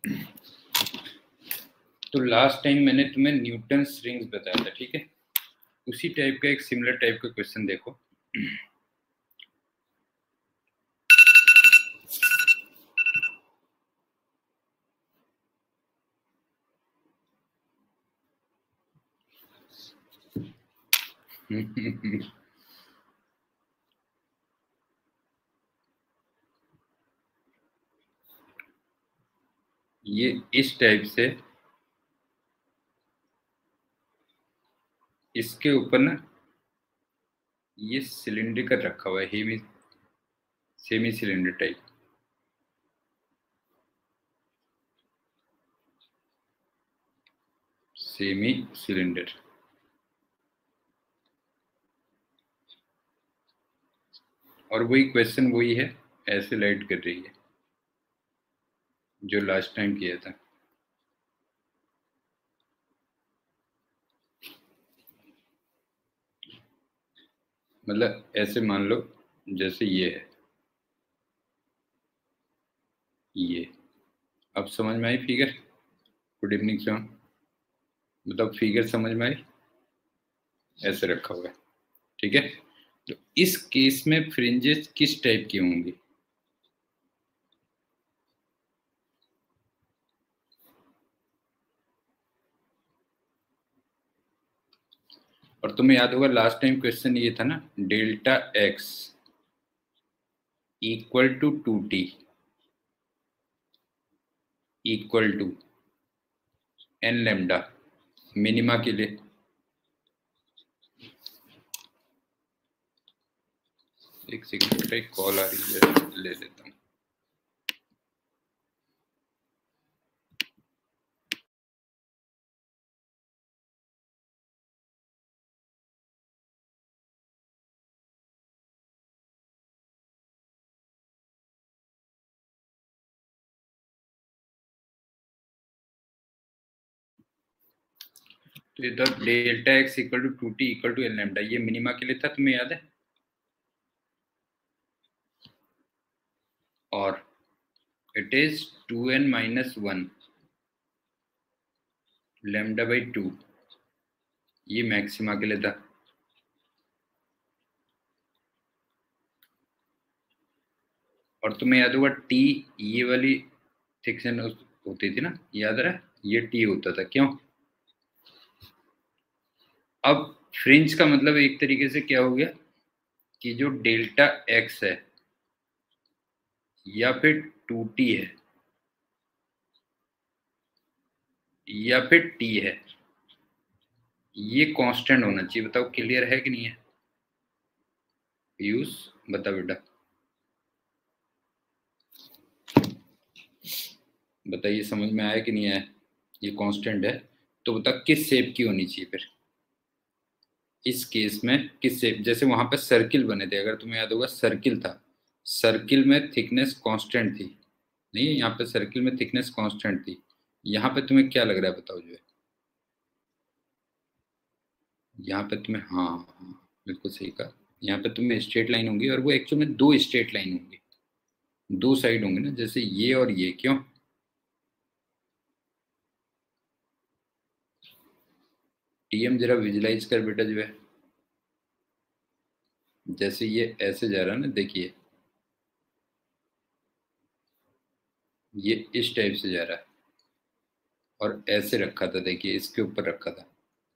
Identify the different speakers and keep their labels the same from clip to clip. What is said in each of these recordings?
Speaker 1: तो last time मैंने तुम्हें न्यूटन रिंग्स बताया था, ठीक है। उसी टाइप का एक सिमिलर टाइप का क्वेश्चन देखो। ये इस टाइप से इसके ऊपर ना ये सिलिंड्रिकल रखा हुआ है, hemi semi cylinder type. Semi cylinder और वही क्वेश्चन वही है, ऐसे लाइट कर रही है जो लास्ट टाइम किया था। मतलब ऐसे मान लो जैसे ये है, ये अब समझ में आई फिगर? गुड इवनिंग सर, मतलब फिगर समझ में आई? ऐसे रखा हुआ है, ठीक है। तो इस केस में फ्रिंजेस किस टाइप की होंगी? और तुम्हें याद होगा लास्ट टाइम क्वेश्चन ये था ना, delta x equal to 2t equal to n lambda minima के लिए। एक सेकंड, एक कॉल आ रही है, ले लेता हूँ। तो इधर delta x equal to 2t equal to n lambda, ये मिनिमा के लिए था, तुम्हें याद है? और it is 2n-1 lambda by 2, ये मैक्सिमा के लिए था। और तुम्हें याद होगा टी, ये वाली थिकनेस होती थी ना, याद रहा? ये टी होता था, क्यों? अब फ्रिंज का मतलब एक तरीके से क्या हो गया कि जो डेल्टा एक्स है या फिर 2t है या फिर t है, ये कांस्टेंट होना चाहिए। बताओ क्लियर है कि नहीं है? पीयूष बता बेटा, बताइए समझ में आया कि नहीं आया? ये कांस्टेंट है, तो बता किस शेप की होनी चाहिए फिर इस केस में? किस शेप? जैसे वहां पर सर्किल बने थे, अगर तुम्हें याद होगा सर्किल था, सर्किल में थिकनेस कांस्टेंट थी। नहीं, यहाँ पे सर्किल में थिकनेस कांस्टेंट थी। यहाँ पे तुम्हें क्या लग रहा है बताओ जो है? यहाँ पे तुम्हें, हाँ हाँ बिल्कुल सही कहा। यहाँ पे तुम्हें स्ट्रेट लाइन होंगी, और वो एक्चुअल में दो स्ट्रेट लाइन होंगी, दो साइड होंगे ना, जैसे ये और ये। क्यों? टीएम जरा विजुलाइज कर बेटा जो है। जैसे ये ऐसे जा रहा है ना, देखिए ये इस टाइप से जा रहा है, और ऐसे रखा था, देखिए इसके ऊपर रखा था।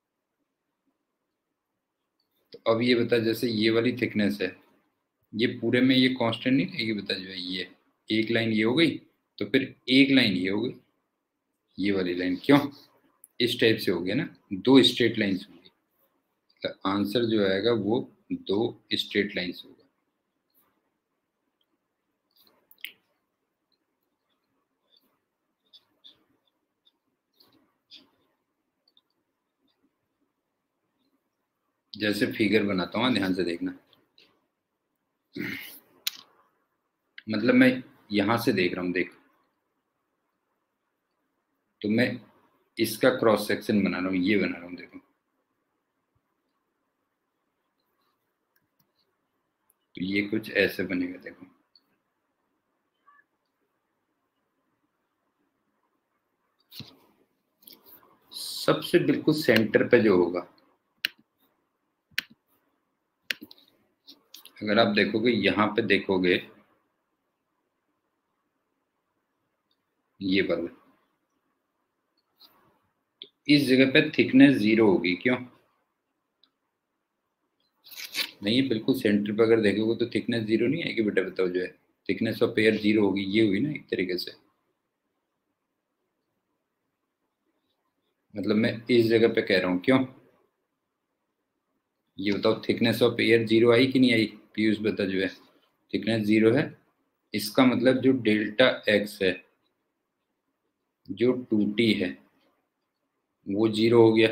Speaker 1: तो अब ये बता, जैसे ये वाली थिकनेस है, ये पूरे में ये कांस्टेंट नहीं रहेगी, बता जो है। ये एक लाइन ये हो गई, तो फिर एक लाइन ये हो गई, ये वाली लाइन। क्यों? इस टाइप से हो गया ना, दो स्ट्रेट लाइंस होंगी। तो आंसर जो आएगा वो दो स्ट्रेट लाइंस होगा। जैसे फिगर बनाता हूँ, ध्यान से देखना। मतलब मैं यहां से देख रहा हूँ, देख, तो मैं इसका क्रॉस सेक्शन बना रहा हूँ, ये बना रहा हूँ, देखो। तो ये कुछ ऐसे बनेगा, देखो। सबसे बिल्कुल सेंटर पे जो होगा, अगर आप देखोगे यहां पे देखोगे ये वाला, तो इस जगह पे थिकनेस 0 होगी। क्यों नहीं? बिल्कुल सेंटर पे अगर देखोगे तो थिकनेस 0 नहीं आएगी बेटा, बताओ। जो है थिकनेस ऑफ एयर 0 होगी, ये हुई ना एक तरीके से। मतलब मैं इस जगह पे कह रहा हूं। क्यों ये बताओ, थिकनेस ऑफ एयर 0 आई कि नहीं आई? पीयूष बता। जो है थिकनेस 0 है, इसका मतलब जो डेल्टा एक्स है, जो 2t है, वो 0 हो गया।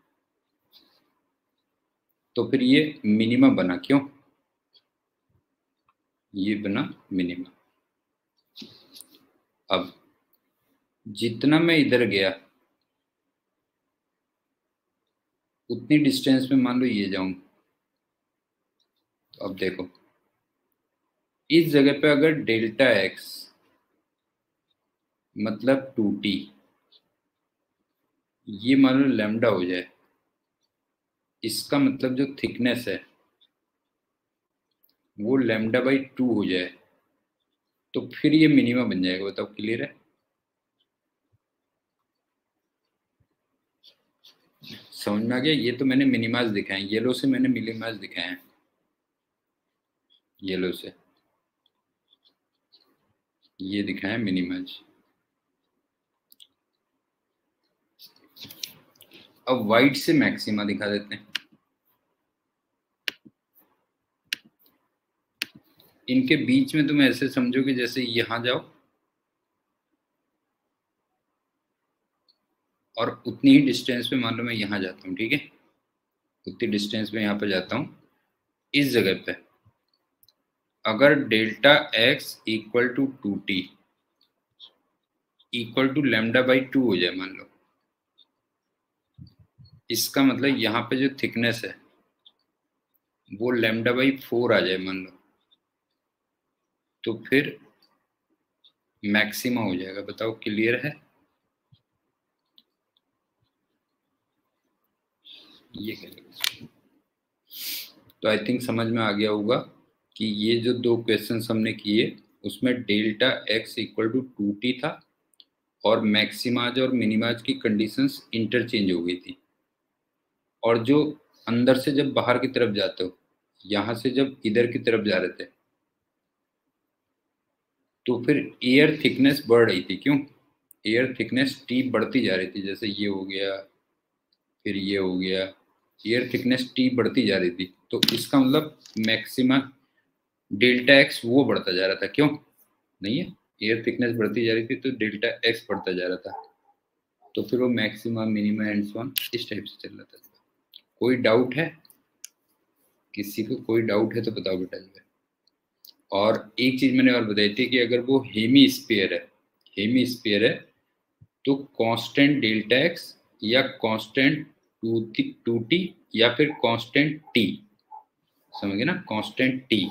Speaker 1: तो फिर ये मिनिमम बना। क्यों ये बना मिनिमम। अब जितना मैं इधर गया उतनी डिस्टेंस में मान लो ये जाऊं, तो अब देखो इस जगह पे अगर डेल्टा एक्स मतलब 2t, ये मान लो लैम्डा हो जाए, इसका मतलब जो थिकनेस है वो लैम्डा बाई 2 हो जाए, तो फिर ये मिनिमम बन जाएगा। बताओ क्लियर है? समझ में आ गया? ये तो मैंने मिनिमाइज दिखाए हैं, येलो से मैंने मिनिमाइज दिखाए हैं, येलो से ये दिखाया मिनिमाइज। अब वाइट से मैक्सिमा दिखा देते हैं। इनके बीच में तुम ऐसे समझो कि जैसे यहां जाओ और उतनी ही डिस्टेंस पे मान लो मैं यहां जाता हूँ, ठीक है? उतनी डिस्टेंस पे यहाँ पे जाता हूँ, इस जगह पे अगर delta x equal to 2t equal to lambda by 2 हो जाए मान लो, इसका मतलब यहाँ पे जो थिकनेस है वो लैम्डा बाई 4 आ जाए मान लो, तो फिर मैक्सिमा हो जाएगा। बताओ क्लियर है? ये करेगा तो आई थिंक समझ में आ गया होगा कि ये जो दो क्वेश्चन हमने किए उसमें delta x equal to 2t था और मैक्सिमाज और मिनिमाज की कंडीशंस इंटरचेंज हो गई थी। और जो अंदर से जब बाहर की तरफ जाते हो, यहां से जब इधर की तरफ जा रहे थे, तो फिर एयर थिकनेस बढ़ रही थी। क्यों? एयर थिकनेस टी बढ़ती जा रही थी, जैसे ये हो गया, फिर ये हो गया, एयर थिकनेस टी बढ़ती जा रही थी। तो इसका मतलब मैक्सिमा डेल्टा एक्स वो बढ़ता जा रहा था। क्यों नहीं है? एयर थिकनेस बढ़ती जा रही थी तो डेल्टा एक्स बढ़ता जा रहा था, तो फिर वो maxima minima and so on इस टाइप से चल रहा था। कोई डाउट है? किसी को कोई डाउट है तो बताओ बेटा जी। और एक चीज मैंने और बताई थी कि अगर वो हेमी स्फीयर है, हेमी स्फीयर है, तो कांस्टेंट डेल्टा एक्स या कांस्टेंट टू टी या फिर कांस्टेंट टी, समझ गए ना? कांस्टेंट टी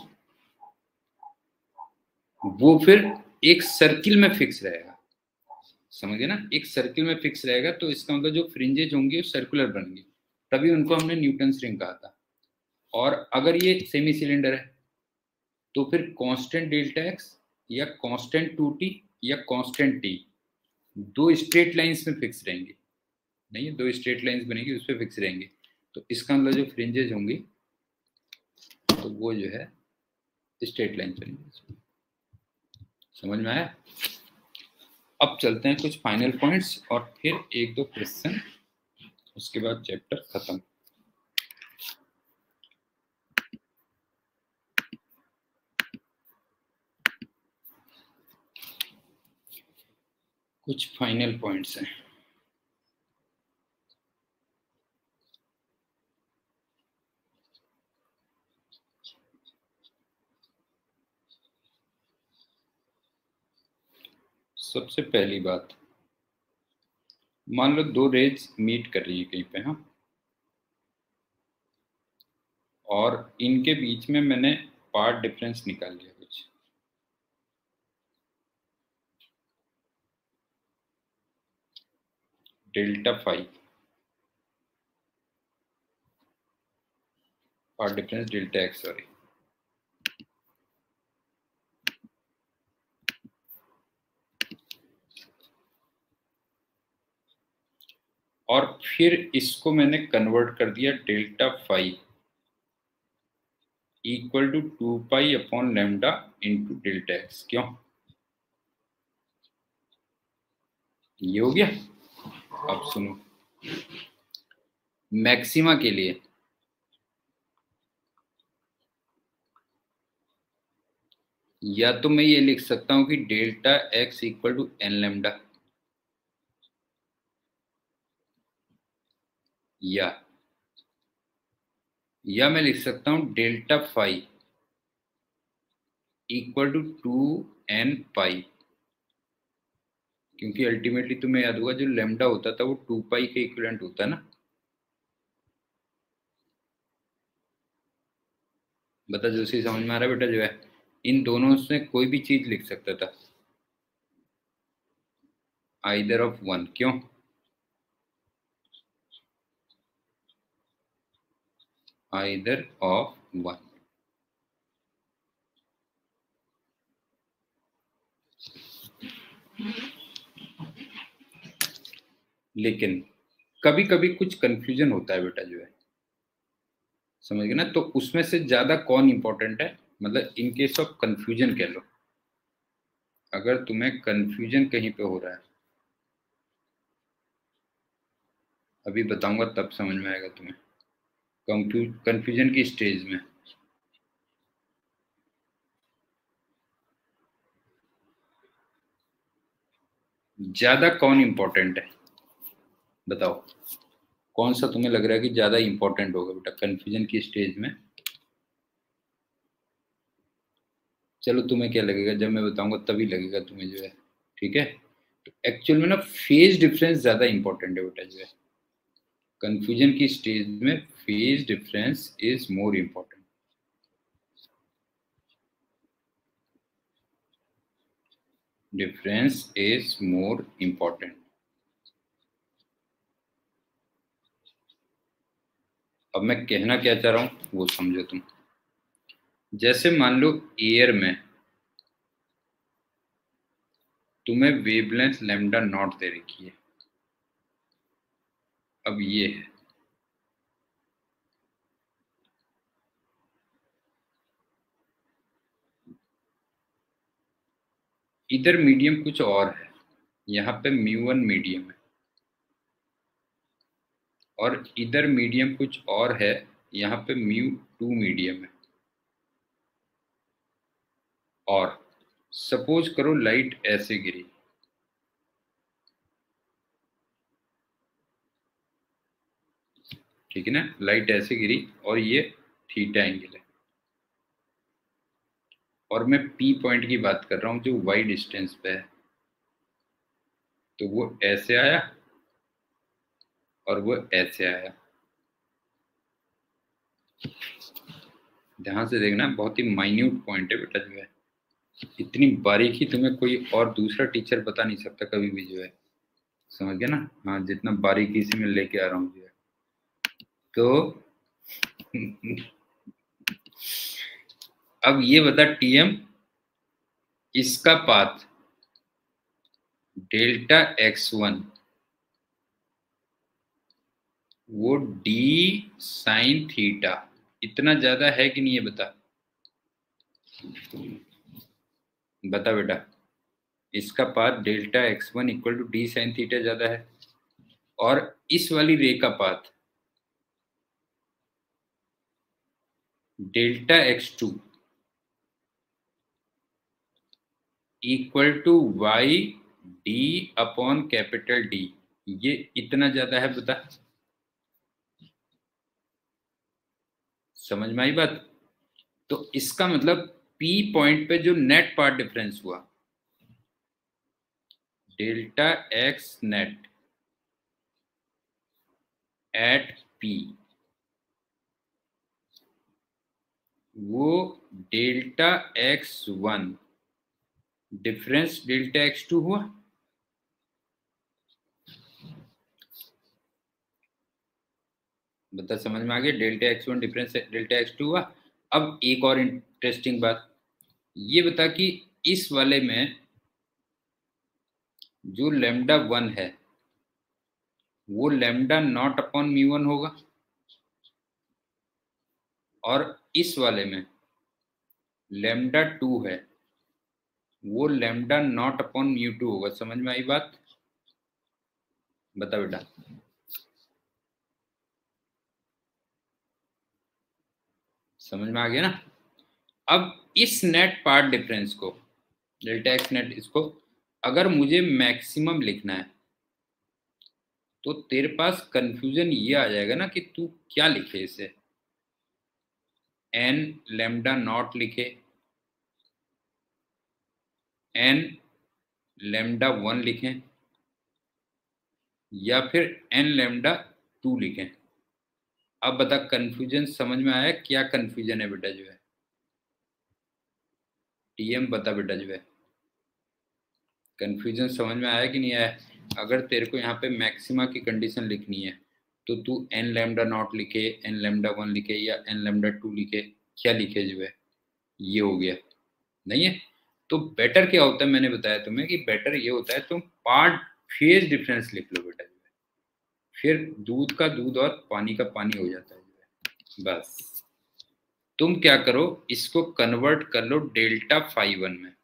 Speaker 1: वो फिर एक सर्किल में फिक्स रहेगा। समझ गए ना? एक सर्किल में फिक्स रहेगा, तो इसका मतलब जो फ्रिंजेज होंगे वो सर्कुलर बनेंगे, तभी उनको हमने न्यूटन रिंग कहा था। और अगर ये सेमी सिलेंडर है तो फिर कांस्टेंट डेल्टा एक्स या कांस्टेंट 2t या कांस्टेंट टी दो स्ट्रेट लाइंस में फिक्स रहेंगे। नहीं है, दो स्ट्रेट लाइंस बनेगी उस पर फिक्स रहेंगे, तो इसका मतलब जो फ्रिंजेज होंगी तो वो जो है स्ट्रेट लाइन बनेंगे। समझ में आया? अब चलते हैं कुछ फाइनल पॉइंट्स और फिर एक दो क्वेश्चन, उसके बाद चैप्टर खत्म। कुछ फाइनल पॉइंट्स हैं। सबसे पहली बात, मान लो दो रेज मीट कर रही है कहीं पे, हाँ, और इनके बीच में मैंने पार्ट डिफरेंस निकाल लिया कुछ, delta five. Part difference delta x, sorry. और फिर इसको मैंने कन्वर्ट कर दिया delta phi equal to 2 pi upon lambda into delta x. क्यों? ये हो गया। अब सुनो, मैक्सिमा के लिए या तो मैं ये लिख सकता हूं कि delta x equal to n lambda, या मैं लिख सकता हूं delta phi equal to 2n pi, क्योंकि अल्टीमेटली तुम्हें याद होगा जो लैम्डा होता था वो 2 पाई के इक्विवेलेंट होता है ना। बता जो सी समझ में आ रहा है बेटा? जो है इन दोनों से कोई भी चीज लिख सकता था, आइदर ऑफ वन। क्यों? Either of one. लेकिन कभी कभी कुछ कंफ्यूजन होता है बेटा, जो है समझ गए ना? तो उसमें से ज्यादा कौन इंपॉर्टेंट है, मतलब इन केस ऑफ कंफ्यूजन कह लो। अगर तुम्हें कंफ्यूजन कहीं पे हो रहा है, अभी बताऊंगा तब समझ में आएगा तुम्हें। कंफ्यूजन की स्टेज में ज्यादा कौन इंपॉर्टेंट है, बताओ कौन सा तुम्हें लग रहा है कि ज्यादा इंपॉर्टेंट होगा बेटा कंफ्यूजन की स्टेज में? चलो तुम्हें क्या लगेगा, जब मैं बताऊंगा तभी लगेगा तुम्हें, जो है ठीक है। तो एक्चुअल में ना फेज डिफरेंस ज्यादा इंपॉर्टेंट है बेटा, जो है कंफ्यूजन की स्टेज में phase difference is more important. Difference is more important. अब मैं कहना क्या चाह रहा हूं वो समझो तुम। जैसे मान लो एयर में तुम्हें वेवलेंथ लैम्डा नॉट दे रखी है। अब ये है, इधर मीडियम कुछ और है, यहाँ पे μ1 मीडियम है, और इधर मीडियम कुछ और है, यहाँ पे μ2 मीडियम है। और सपोज करो लाइट ऐसे गिरी, ठीक है ना? लाइट ऐसे गिरी और ये थीटा एंगल है, और मैं पी पॉइंट की बात कर रहा हूँ जो वाई डिस्टेंस पे है। तो वो ऐसे आया और वो ऐसे आया। ध्यान से देखना, बहुत ही माइन्यूट पॉइंट है बेटा, जो है इतनी बारीकी तुम्हें कोई और दूसरा टीचर बता नहीं सकता कभी भी, जो है समझ गया ना? हाँ, जितना बारीकी से मैं लेके आ रहा हूँ, जो है तो अब ये बता टीएम, इसका पाथ डेल्टा x1 वो डी साइन थीटा इतना ज्यादा है कि नहीं, ये बता। बता बेटा, इसका path delta x1 equal to d sine theta ज्यादा है, और इस वाली रे का path delta x2 equal to y d upon capital D, ये इतना ज्यादा है, बता। समझ में आई बात? तो इसका मतलब P पॉइंट पे जो नेट पार्ट डिफरेंस हुआ, delta x net at P, वो delta x1 difference delta x2 हुआ। बता, समझ में आ गया? Delta x1 difference delta x2 हुआ। अब एक और इंटरेस्टिंग बात ये बता कि इस वाले में जो लैम्डा 1 है वो लैम्डा नॉट अपॉन म्यू 1 होगा, और इस वाले में लैम्डा 2 है वो लैम्डा नॉट अपॉन म्यू 2 होगा। समझ में आई बात? बता बेटा। समझ में आ गया ना? अब इस नेट पार्ट डिफरेंस को डेल्टा एक्स नेट, इसको अगर मुझे मैक्सिमम लिखना है तो तेरे पास कंफ्यूजन ये आ जाएगा ना कि तू क्या लिखे इसे, एन लैम्डा नॉट लिखे, एन लैम्डा 1 लिखें, या फिर एन लैम्डा 2 लिखें। अब बता, कंफ्यूजन समझ में आया? क्या कंफ्यूजन है बेटा जो है? टीएम बता बेटा जो है, कंफ्यूजन समझ में आया कि नहीं आया? अगर तेरे को यहाँ पे मैक्सिमा की कंडीशन लिखनी है तो तू एन लैम्डा नॉट लिखे, एन लैम्डा 1 लिखे, या एन लैम्डा 2 लिखे, क्या लिखे जो है? ये हो गया, नहीं है? तो बेटर क्या होता है, मैंने बताया तुम्हें कि बेटर ये होता है तुम पार्ट फेज डिफरेंस लिख लो बेटा जो है, फिर दूध का दूध और पानी का पानी हो जाता है जो है। बस तुम क्या करो, इसको कन्वर्ट कर लो डेल्टा फाई 1 में।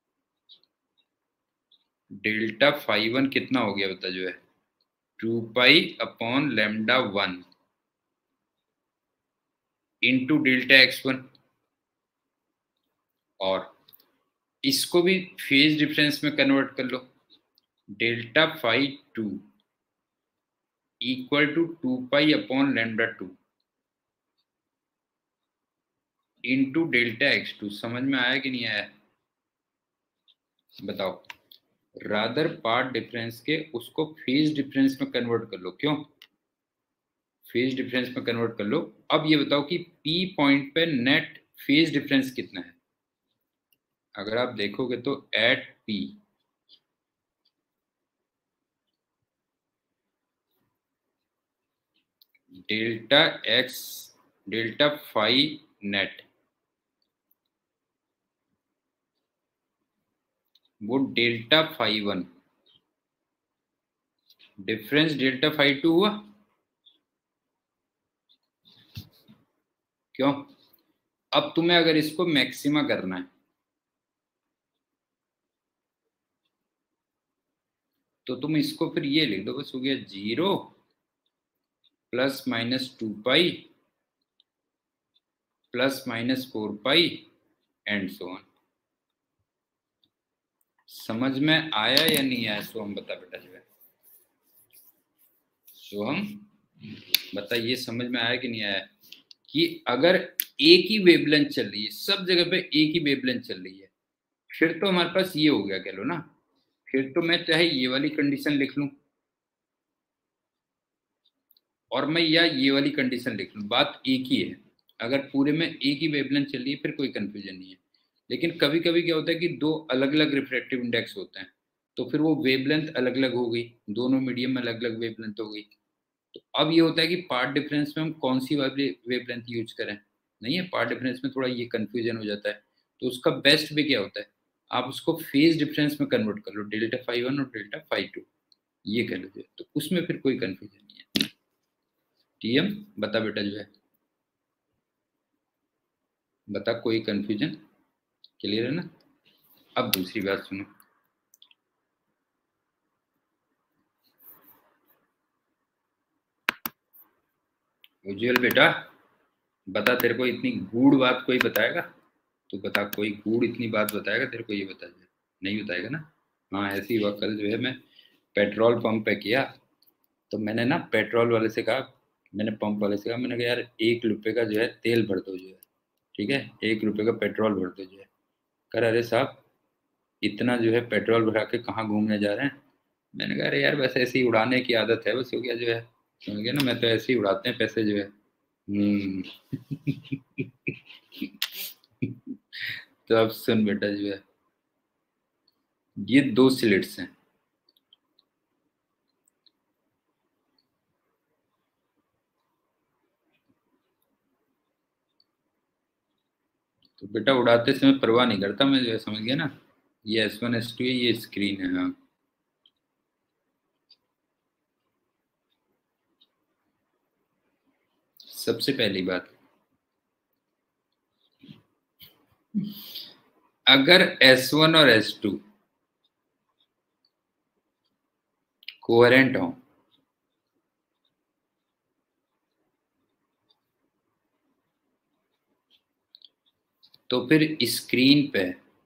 Speaker 1: डेल्टा फाई 1 कितना हो गया बता जो है? 2 pi upon lambda 1 into delta x1। और इसको भी फेज डिफरेंस में कन्वर्ट कर लो, delta phi 2 equal to 2 pi upon lambda 2 into delta x2। समझ में आया कि नहीं आया? बताओ। रादर पार्ट डिफरेंस के उसको फेज डिफरेंस में कन्वर्ट कर लो। क्यों? फेज डिफरेंस में कन्वर्ट कर लो। अब ये बताओ कि P पॉइंट पे नेट फेज डिफरेंस कितना है? अगर आप देखोगे तो at P delta x delta phi net वो delta phi 1 difference delta phi 2 हुआ। क्यों? अब तुम्हें अगर इसको मैक्सिमा करना है तो तुम इसको फिर ये लिख दो, बस हो गया 0 plus minus 2 pi plus minus 4 pi and so on. समझ में आया या नहीं आया सोहम? बता बेटा जो है, सोहम बता, ये समझ में आया कि नहीं आया कि अगर एक ही वेवलेंथ चल रही है, सब जगह पे एक ही वेवलेंथ चल रही है, फिर तो हमारे पास ये हो गया, कह लो ना, फिर तो मैं चाहे ये वाली कंडीशन लिख लूं और मैं या ये वाली कंडीशन लिख लूं, बात एक ही है। अगर पूरे में एक ही वेवलेंथ चल रही है फिर कोई कंफ्यूजन नहीं है। लेकिन कभी कभी क्या होता है कि दो अलग अलग रिफ्रैक्टिव इंडेक्स होते हैं, तो फिर वो वेवलेंथ अलग अलग हो गई, दोनों मीडियम में अलग अलग वेवलेंथ हो गई। तो अब ये होता है कि पार्ट डिफरेंस में हम कौन सी वाली वेवलेंथ यूज करें। नहीं है, पार्ट डिफरेंस में थोड़ा ये कंफ्यूजन हो जाता है। तो उसका बेस्ट वे क्या होता है, आप उसको फेज डिफरेंस में कन्वर्ट कर लो, डेल्टा फाई 1 और डेल्टा फाई 2 ये कह लो, तो उसमें फिर कोई कंफ्यूजन नहीं है। टीएम बता बेटा जो है, बता, कोई कंफ्यूजन? क्लियर है ना? अब दूसरी बात सुनो। उज्जवल बेटा बता, तेरे को इतनी गूढ़ बात कोई बताएगा? तो बता, कोई गूढ़ इतनी बात बताएगा तेरे को? ये बता दे, नहीं बताएगा ना? हाँ, ऐसी हुआ, कल जो है मैं पेट्रोल पंप पे किया, तो मैंने ना पेट्रोल वाले से कहा, मैंने पंप वाले से कहा, मैंने कहा यार 1 रुपए का जो है तेल भर दो जो है, ठीक है, 1 रुपए का पेट्रोल भर दो जो है। कर अरे साहब, इतना जो है पेट्रोल भरा के कहाँ घूमने जा रहे हैं? मैंने कहा अरे यार बस ऐसे ही उड़ाने की आदत है, बस हो गया जो है, समझ गया ना, मैं तो ऐसे ही उड़ाते हैं पैसे जो है। हम्म। तो अब सुन बेटा जो है, ये 2 स्लिट्स हैं, बेटा उड़ाते समय परवाह नहीं करता मैं, जो है समझ गया ना। ये S1 S2 है, ये स्क्रीन है। हाँ, सबसे पहली बात, अगर S1 और S2 कोहेरेंट हो तो फिर स्क्रीन पे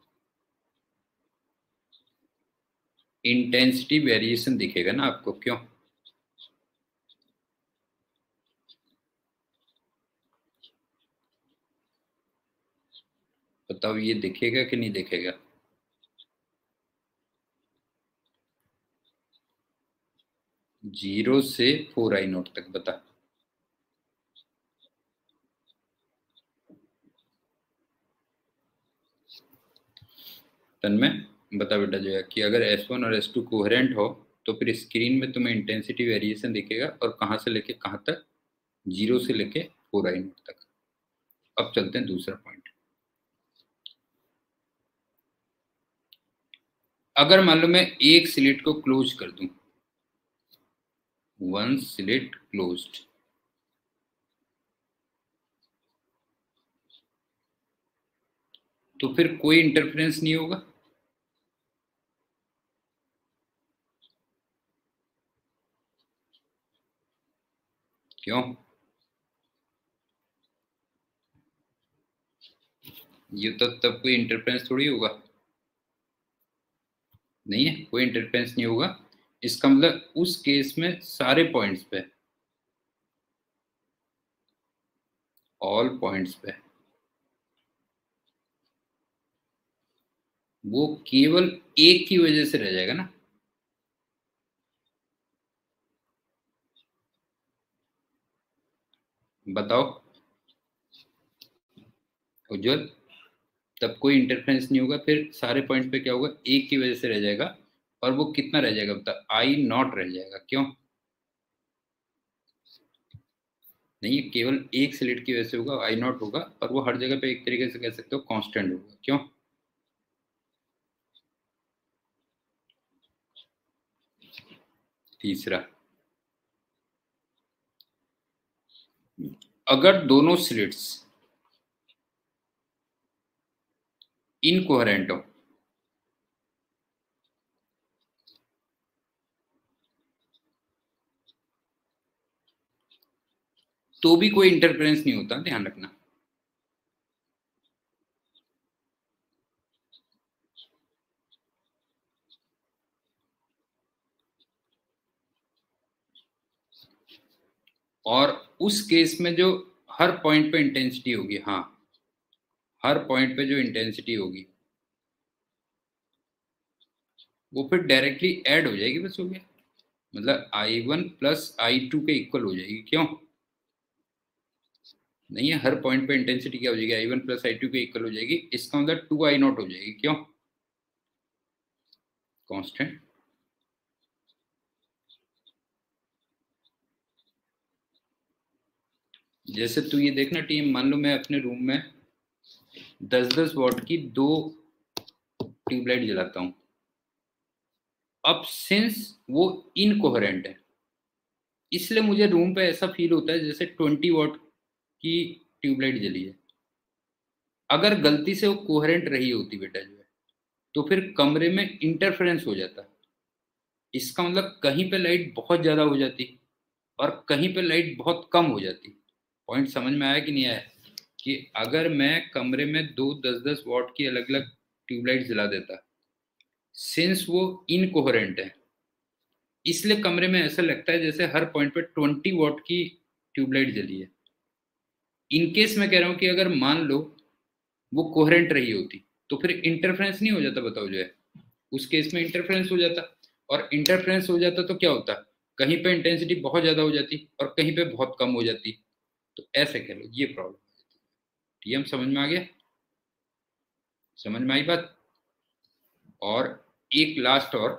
Speaker 1: इंटेंसिटी वेरिएशन दिखेगा ना आपको, क्यों? बताओ, ये दिखेगा कि नहीं दिखेगा? जीरो से 4I0 तक, बता। तन्मय, बता बेटा, जो है कि अगर S1 और S2 कोहेरेंट हो तो फिर स्क्रीन में तुम्हें इंटेंसिटी वेरिएशन दिखेगा, और कहाँ से लेके कहाँ तक? जीरो से लेके 4I0 तक। अब चलते हैं दूसरा पॉइंट। अगर मान लो मैं एक स्लिट को क्लोज कर दूं, वन स्लिट क्लोज्ड, तो फिर कोई इंटरफेरेंस नहीं होगा? क्यों? ये तो तब कोई इंटरफेरेंस थोड़ी होगा। नहीं है, कोई इंटरफेरेंस नहीं होगा। इसका मतलब उस केस में सारे पॉइंट्स पे, ऑल पॉइंट्स पे, वो केवल एक की वजह से रह जाएगा ना। बताओ उज्जवल, तब कोई इंटरफेरेंस नहीं होगा, फिर सारे पॉइंट पे क्या होगा? एक की वजह से रह जाएगा। और वो कितना रह जाएगा बता? I0 रह जाएगा। क्यों? नहीं, ये केवल एक स्लिट की वजह से होगा, I0 होगा, और वो हर जगह पे एक तरीके से कह सकते हो कांस्टेंट होगा। क्यों? तीसरा, अगर दोनों स्लिट्स इनकोहेरेंट हो तो भी कोई इंटरफेरेंस नहीं होता, ध्यान रखना। और उस केस में जो हर पॉइंट पे इंटेंसिटी होगी, हाँ, हर पॉइंट पे जो इंटेंसिटी होगी वो फिर डायरेक्टली ऐड हो जाएगी, बस हो गया। मतलब I1 प्लस I2 के इक्वल हो जाएगी। क्यों? नहीं है, हर पॉइंट पे इंटेंसिटी क्या हो जाएगी? I1 प्लस I2 के इक्वल हो जाएगी। इसका मतलब 2I0 हो जाएगी। क्यों? कांस्टेंट। जैसे तू ये देखना टीम, मान लो मैं अपने रूम में 10-10 वॉट की दो ट्यूबलाइट जलाता हूँ। अब सिंस वो इनकोहेरेंट है, इसलिए मुझे रूम पे ऐसा फील होता है जैसे 20 वॉट की ट्यूबलाइट जली है। अगर गलती से वो कोहेरेंट रही होती बेटा, जो है, तो फिर कमरे में इंटरफेरेंस हो जाता। इसका मतलब कहीं पे लाइट बहुत ज्यादा हो जाती और कहीं पे लाइट बहुत कम हो जाती। पॉइंट समझ में आया कि नहीं आया? कि अगर मैं कमरे में दो 10-10 वॉट की अलग अलग ट्यूबलाइट जला देता, सिंस वो इनकोहेरेंट है, इसलिए कमरे में ऐसा लगता है जैसे हर पॉइंट पे 20 वॉट की ट्यूबलाइट जली है। इनकेस मैं कह रहा हूं कि अगर मान लो वो कोहेरेंट रही होती तो फिर इंटरफेरेंस नहीं हो जाता, बताओ जो है। उस केस में इंटरफेरेंस हो जाता, और इंटरफेरेंस हो जाता तो क्या होता? कहीं पे इंटेंसिटी बहुत ज्यादा हो जाती और कहीं पे बहुत कम हो जाती। तो ऐसे कह लो, ये प्रॉब्लम। ये हम समझ में आ गया? समझ में आई बात? और एक लास्ट और,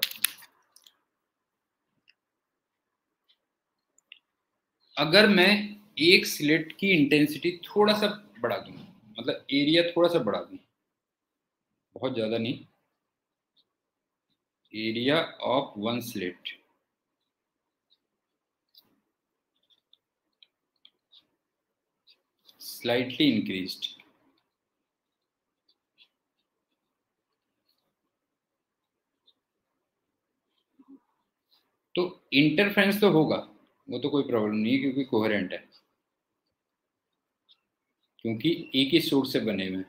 Speaker 1: अगर मैं एक स्लिट की इंटेंसिटी थोड़ा सा बढ़ा दूं, मतलब एरिया थोड़ा सा बढ़ा दूं, बहुत ज्यादा नहीं, area of one slit slightly increased. तो इंटरफेरेंस तो होगा, वो तो कोई प्रॉब्लम नहीं है क्योंकि कोहेरेंट है, क्योंकि एक ही सोर्स से बने हुए हैं।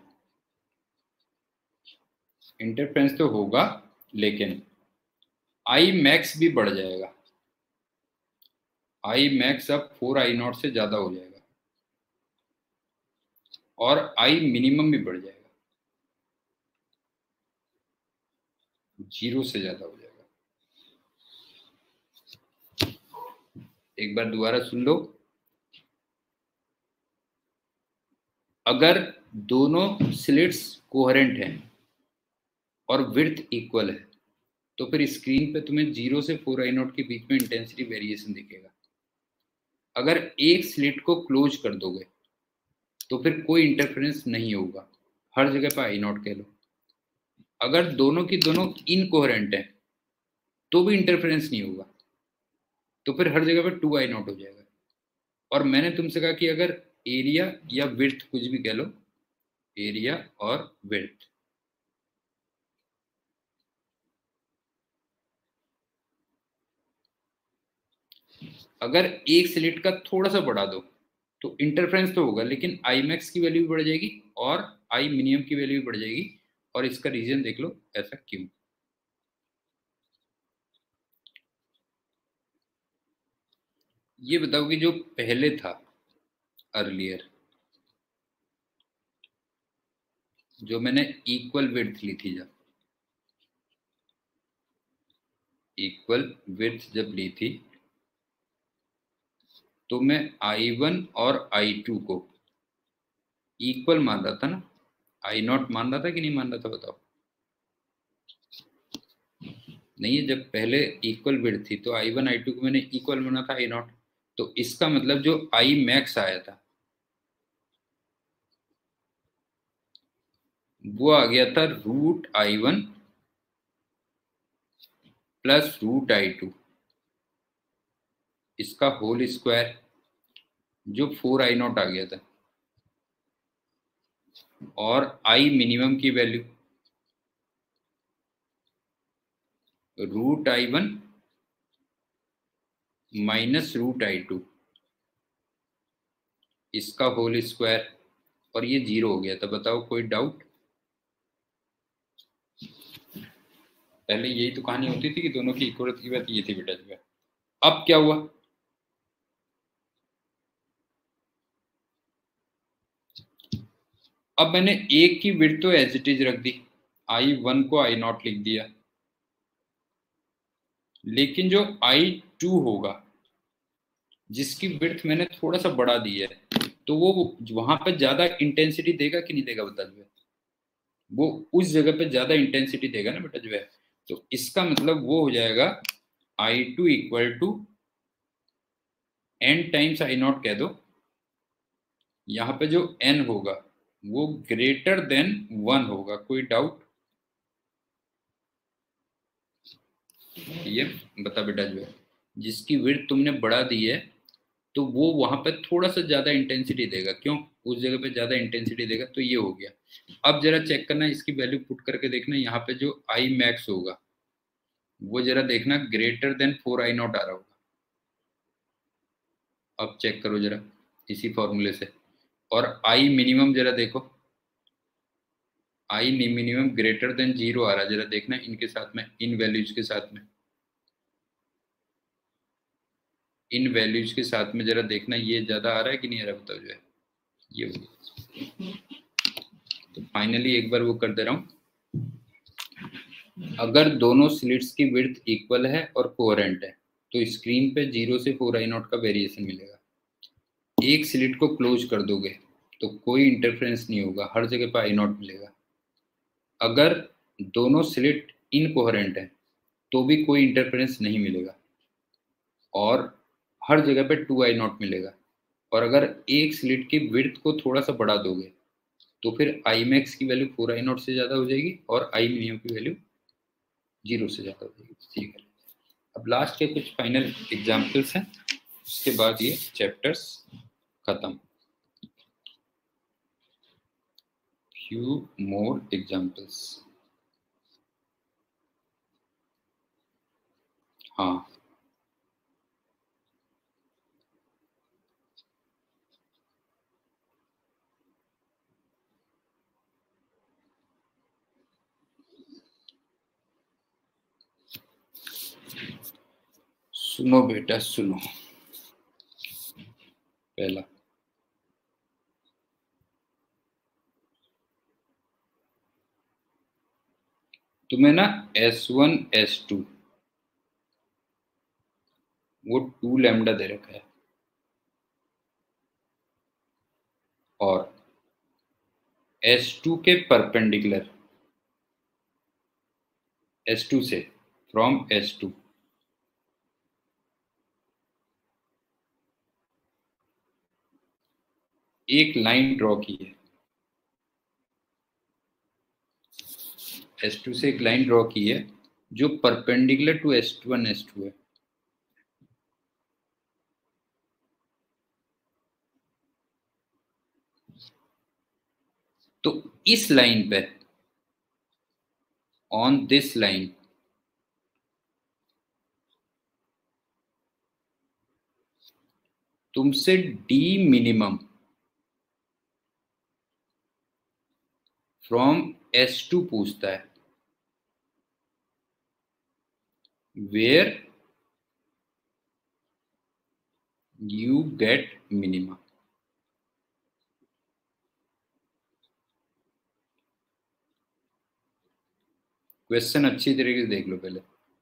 Speaker 1: इंटरफेरेंस तो होगा, लेकिन आई मैक्स भी बढ़ जाएगा। आई मैक्स अब 4I0 से ज्यादा हो जाएगा और आई मिनिमम भी बढ़ जाएगा, 0 से ज्यादा हो जाएगा। एक बार दोबारा सुन लो। अगर दोनों स्लिट्स कोहेरेंट हैं और विड्थ इक्वल है तो फिर स्क्रीन पे तुम्हें 0 से 4I0 के बीच में इंटेंसिटी वेरिएशन दिखेगा। अगर एक स्लिट को क्लोज कर दोगे तो फिर कोई इंटरफेरेंस नहीं होगा, हर जगह पे I0 कह लो। अगर दोनों की दोनों इनकोहेरेंट है तो भी इंटरफेरेंस नहीं होगा, तो फिर हर जगह पे 2I0 हो जाएगा। और मैंने तुमसे कहा कि अगर एरिया या विड्थ कुछ भी कह लो, एरिया और विड्थ अगर एक स्लिट का थोड़ा सा बढ़ा दो तो इंटरफेरेंस तो होगा, लेकिन आई मैक्स की वैल्यू भी बढ़ जाएगी और आई मिनिमम की वैल्यू भी बढ़ जाएगी। और इसका रीजन देख लो, ऐसा क्यों। ये बताओ कि जो पहले था अर्लियर, जो मैंने इक्वल विड्थ ली थी, जब इक्वल विड्थ जब ली थी तो मैं I1 और I2 को इक्वल मान रहा था ना, I0 मान रहा था कि नहीं मान रहा था बताओ। नहीं है, जब पहले इक्वल विड्थ थी तो I1 I2 को मैंने इक्वल माना था I0। तो इसका मतलब जो I मैक्स आया था वो आ गया था √I1 प्लस √I2, इसका होल स्क्वायर, जो 4I0 आ गया था। और आई मिनिमम की वैल्यू √I1 माइनस √I2, इसका होल स्क्वायर, और ये 0 हो गया था। बताओ कोई डाउट। पहले यही तो कहानी होती थी कि दोनों की इक्वल की बात ये थी बेटा जी। अब क्या हुआ, अब मैंने एक की विड्थ तो एज इट इज रख दी, I1 को I0 लिख दिया, लेकिन जो I2 होगा जिसकी विड्थ मैंने थोड़ा सा बढ़ा दी है, तो वो वहां पर ज्यादा इंटेंसिटी देगा कि नहीं देगा बता दो। वो उस जगह पे ज्यादा इंटेंसिटी देगा ना बेटा जो है। तो इसका मतलब वो हो जाएगा I2 equal to n times I0 कह दो। यहाँ पे जो n होगा वो ग्रेटर देन 1 होगा। कोई डाउट। ये बता बेटा जो है, जिसकी विड्थ तुमने बढ़ा दी है तो वो वहां पे थोड़ा सा ज्यादा इंटेंसिटी देगा। क्यों, उस जगह पे ज्यादा इंटेंसिटी देगा। तो ये हो गया। अब जरा चेक करना, इसकी वैल्यू पुट करके देखना, यहाँ पे जो आई मैक्स होगा वो जरा देखना ग्रेटर देन 4I0 आ रहा होगा। अब चेक करो जरा इसी फॉर्मूले से। और आई मिनिमम जरा देखो, आई मिनिमम ग्रेटर देन 0 आ रहा है। जरा देखना इनके साथ में, इन वैल्यूज के साथ में, इन वैल्यूज के साथ में जरा देखना ये ज्यादा आ रहा है कि नहीं आ रहा बताओ जो है। ये हो गया। तो फाइनली एक बार वो कर दे रहा हूं। अगर दोनों स्लिट्स की विड्थ इक्वल है और कोहेरेंट है तो स्क्रीन पे 0 से 4I0 का वेरिएशन मिलेगा। एक स्लिट को क्लोज कर दोगे तो कोई इंटरफेरेंस नहीं होगा, हर जगह पे I0 मिलेगा। अगर दोनों स्लिट इनकोहेरेंट है तो भी कोई इंटरफेरेंस नहीं मिलेगा और हर जगह पे 2I0 मिलेगा। और अगर एक स्लिट की विड्थ को थोड़ा सा बढ़ा दोगे तो फिर आई मैक्स की वैल्यू 4 I0 से ज़्यादा हो जाएगी और आई मिनिमम की वैल्यू 0 से ज़्यादा हो जाएगी। ठीक है, अब लास्ट के कुछ फाइनल एग्जाम्पल्स हैं, उसके बाद ये चैप्टर्स खत्म। Few more examples. हाँ, सुनो बेटा सुनो। पहला, तुम्हें ना S1 S2 वो 2 लैम्डा दे रखा है और S2 के परपेंडिकुलर, S2 से फ्रॉम S2 एक लाइन ड्रॉ की है। S2 से एक लाइन ड्रॉ की है जो परपेंडिकुलर टू S1 S2 है। तो इस लाइन पे, ऑन दिस लाइन, तुमसे D मिनिमम फ्रॉम S2 पूछता है, where you get minimum. Question अच्छी तरीके से देख लो पहले।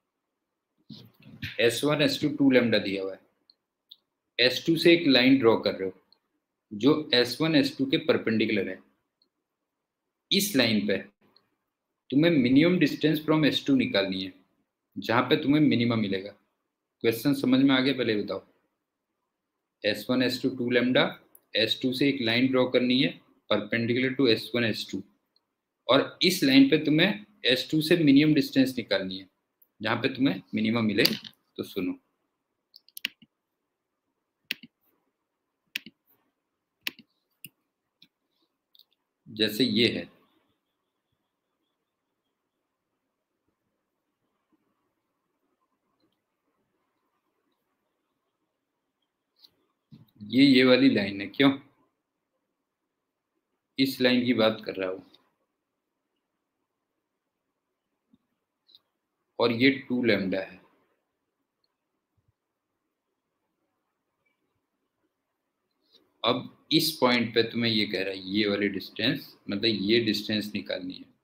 Speaker 1: S1 S2 2 लैम्डा दिया हुआ है, S2 से एक लाइन ड्रॉ कर रहे हो जो S1 S2 के परपेंडिकुलर है। इस लाइन पे तुम्हें मिनिमम डिस्टेंस फ्रॉम S2 निकालनी है जहां पे तुम्हें मिनिमम मिलेगा। क्वेश्चन समझ में आ गया? पहले बताओ। S1 S2 2 लैम्डा, S2 से एक लाइन ड्रॉ करनी है परपेंडिकुलर टू S1 S2 और इस लाइन पे तुम्हें S2 से मिनिमम डिस्टेंस निकालनी है जहां पे तुम्हें मिनिमम मिले। तो सुनो, जैसे ये है, ये वाली लाइन है, क्यों? इस लाइन की बात कर रहा हूं और ये 2 लैम्डा है। अब इस पॉइंट पे तुम्हें ये कह रहा है ये वाली डिस्टेंस, मतलब ये डिस्टेंस निकालनी है।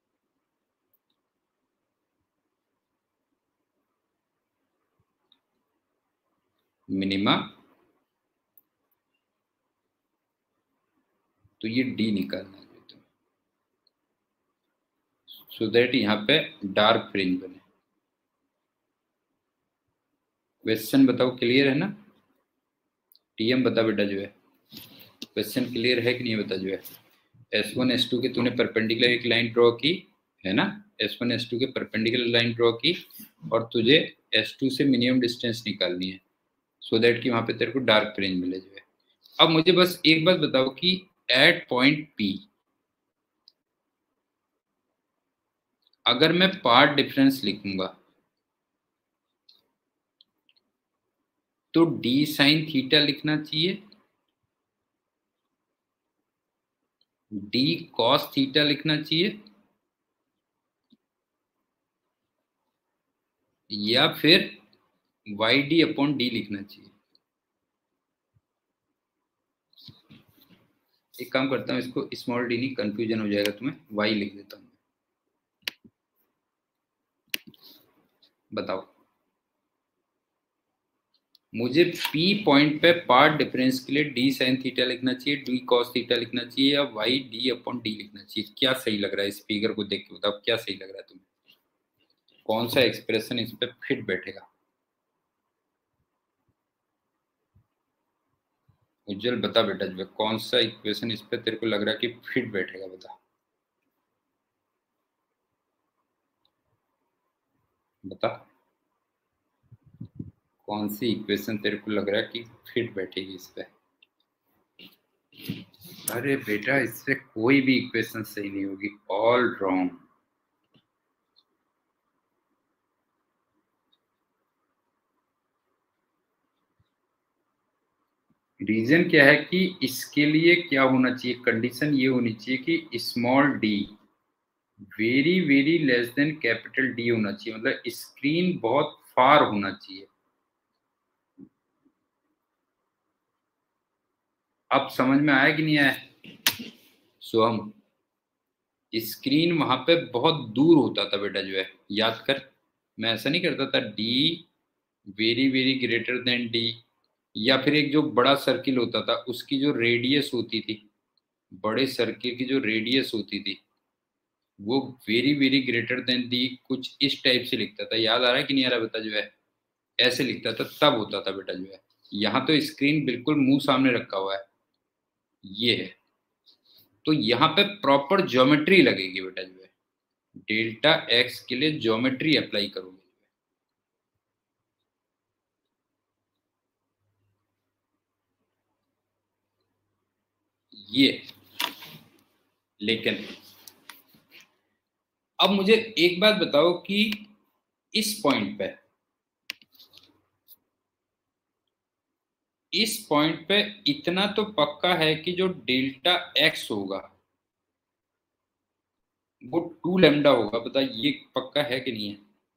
Speaker 1: मिनिमा, तो ये D निकालना है तुम्हें, सो दैट यहाँ पे डार्क फ्रिंज बने। क्वेश्चन बताओ, क्लियर है ना? TM बता बेटा जो है, क्वेश्चन क्लियर है कि नहीं बता जो है। S1 S2 के तूने परपेंडिकुलर एक लाइन ड्रॉ की है ना, S1 S2 के परपेंडिकुलर लाइन ड्रॉ की और तुझे S2 से मिनिमम डिस्टेंस निकालनी है सो दैट कि वहां पे तेरे को डार्क फ्रिंज मिले जो है। अब मुझे बस एक बात बताओ कि एट पॉइंट P अगर मैं पार्ट डिफरेंस लिखूंगा तो D साइन थीटा लिखना चाहिए, D कॉस थीटा लिखना चाहिए, या फिर YD/D लिखना चाहिए। एक काम करता हूँ, इसको स्मॉल d नहीं, कंफ्यूजन हो जाएगा तुम्हें, Y लिख देता हूँ। बताओ, मुझे P पॉइंट पे पार्ट डिफरेंस के लिए D साइन थीटा लिखना चाहिए, D कॉस थीटा लिखना चाहिए, या YD/D लिखना चाहिए? क्या सही लग रहा है? इस फिगर को देख के बताओ क्या सही लग रहा है तुम्हें, कौन सा एक्सप्रेशन इस पे फिट बैठेगा? उज्जवल बता बेटा, जो कौन सा इक्वेशन इस पे तेरे को लग रहा है कि फिट बैठेगा, बता बता, कौन सी इक्वेशन तेरे को लग रहा है कि फिट बैठेगी इस पे। अरे बेटा, इससे कोई भी इक्वेशन सही नहीं होगी, ऑल रॉन्ग। रीजन क्या है कि इसके लिए क्या होना चाहिए, कंडीशन ये होनी चाहिए कि small d very very less than capital D होना चाहिए, मतलब स्क्रीन बहुत फार होना चाहिए। अब समझ में आया कि नहीं आया सोहम? स्क्रीन वहां पे बहुत दूर होता था बेटा, जो है याद कर, मैं ऐसा नहीं करता था d very very greater than d, या फिर एक जो बड़ा सर्किल होता था उसकी जो रेडियस होती थी, बड़े सर्किल की जो रेडियस होती थी वो very very greater than d, कुछ इस टाइप से लिखता था, याद आ रहा है कि नहीं आ रहा बेटा, जो है ऐसे लिखता था, तब होता था बेटा जो है। यहाँ तो स्क्रीन बिल्कुल मुंह सामने रखा हुआ है, ये है, तो यहाँ पे प्रॉपर ज्योमेट्री लगेगी बेटा जो है, डेल्टा एक्स के लिए ज्योमेट्री अप्लाई करोगे, ये। लेकिन अब मुझे एक बात बताओ कि इस पॉइंट पे, इस पॉइंट पे इतना तो पक्का है कि जो डेल्टा एक्स होगा वो 2 लैम्डा होगा, बता ये पक्का है कि नहीं है,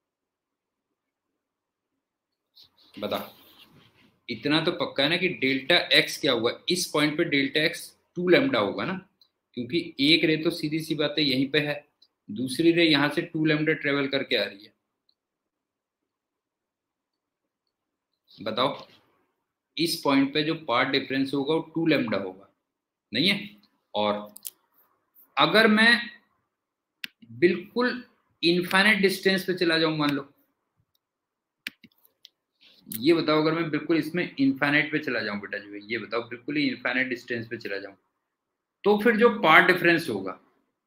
Speaker 1: बता। इतना तो पक्का है ना कि डेल्टा एक्स क्या होगा इस पॉइंट पे, डेल्टा एक्स 2 लैम्डा होगा ना, क्योंकि एक रे तो सीधी सी बात है यहीं पे है, दूसरी रे यहां से 2 लैम्डा ट्रेवल करके आ रही है, बताओ। इस पॉइंट पे जो पार्ट डिफरेंस होगा वो 2 लैम्डा होगा, नहीं है? और अगर मैं बिल्कुल इनफाइनाइट डिस्टेंस पे चला जाऊं, मान लो, ये बताओ, अगर मैं बिल्कुल इसमें इनफाइनाइट पे चला जाऊं बेटा, जो है ये बताओ, बिल्कुल ही इनफाइनाइट डिस्टेंस पे चला जाऊं, तो फिर जो पार्ट डिफरेंस होगा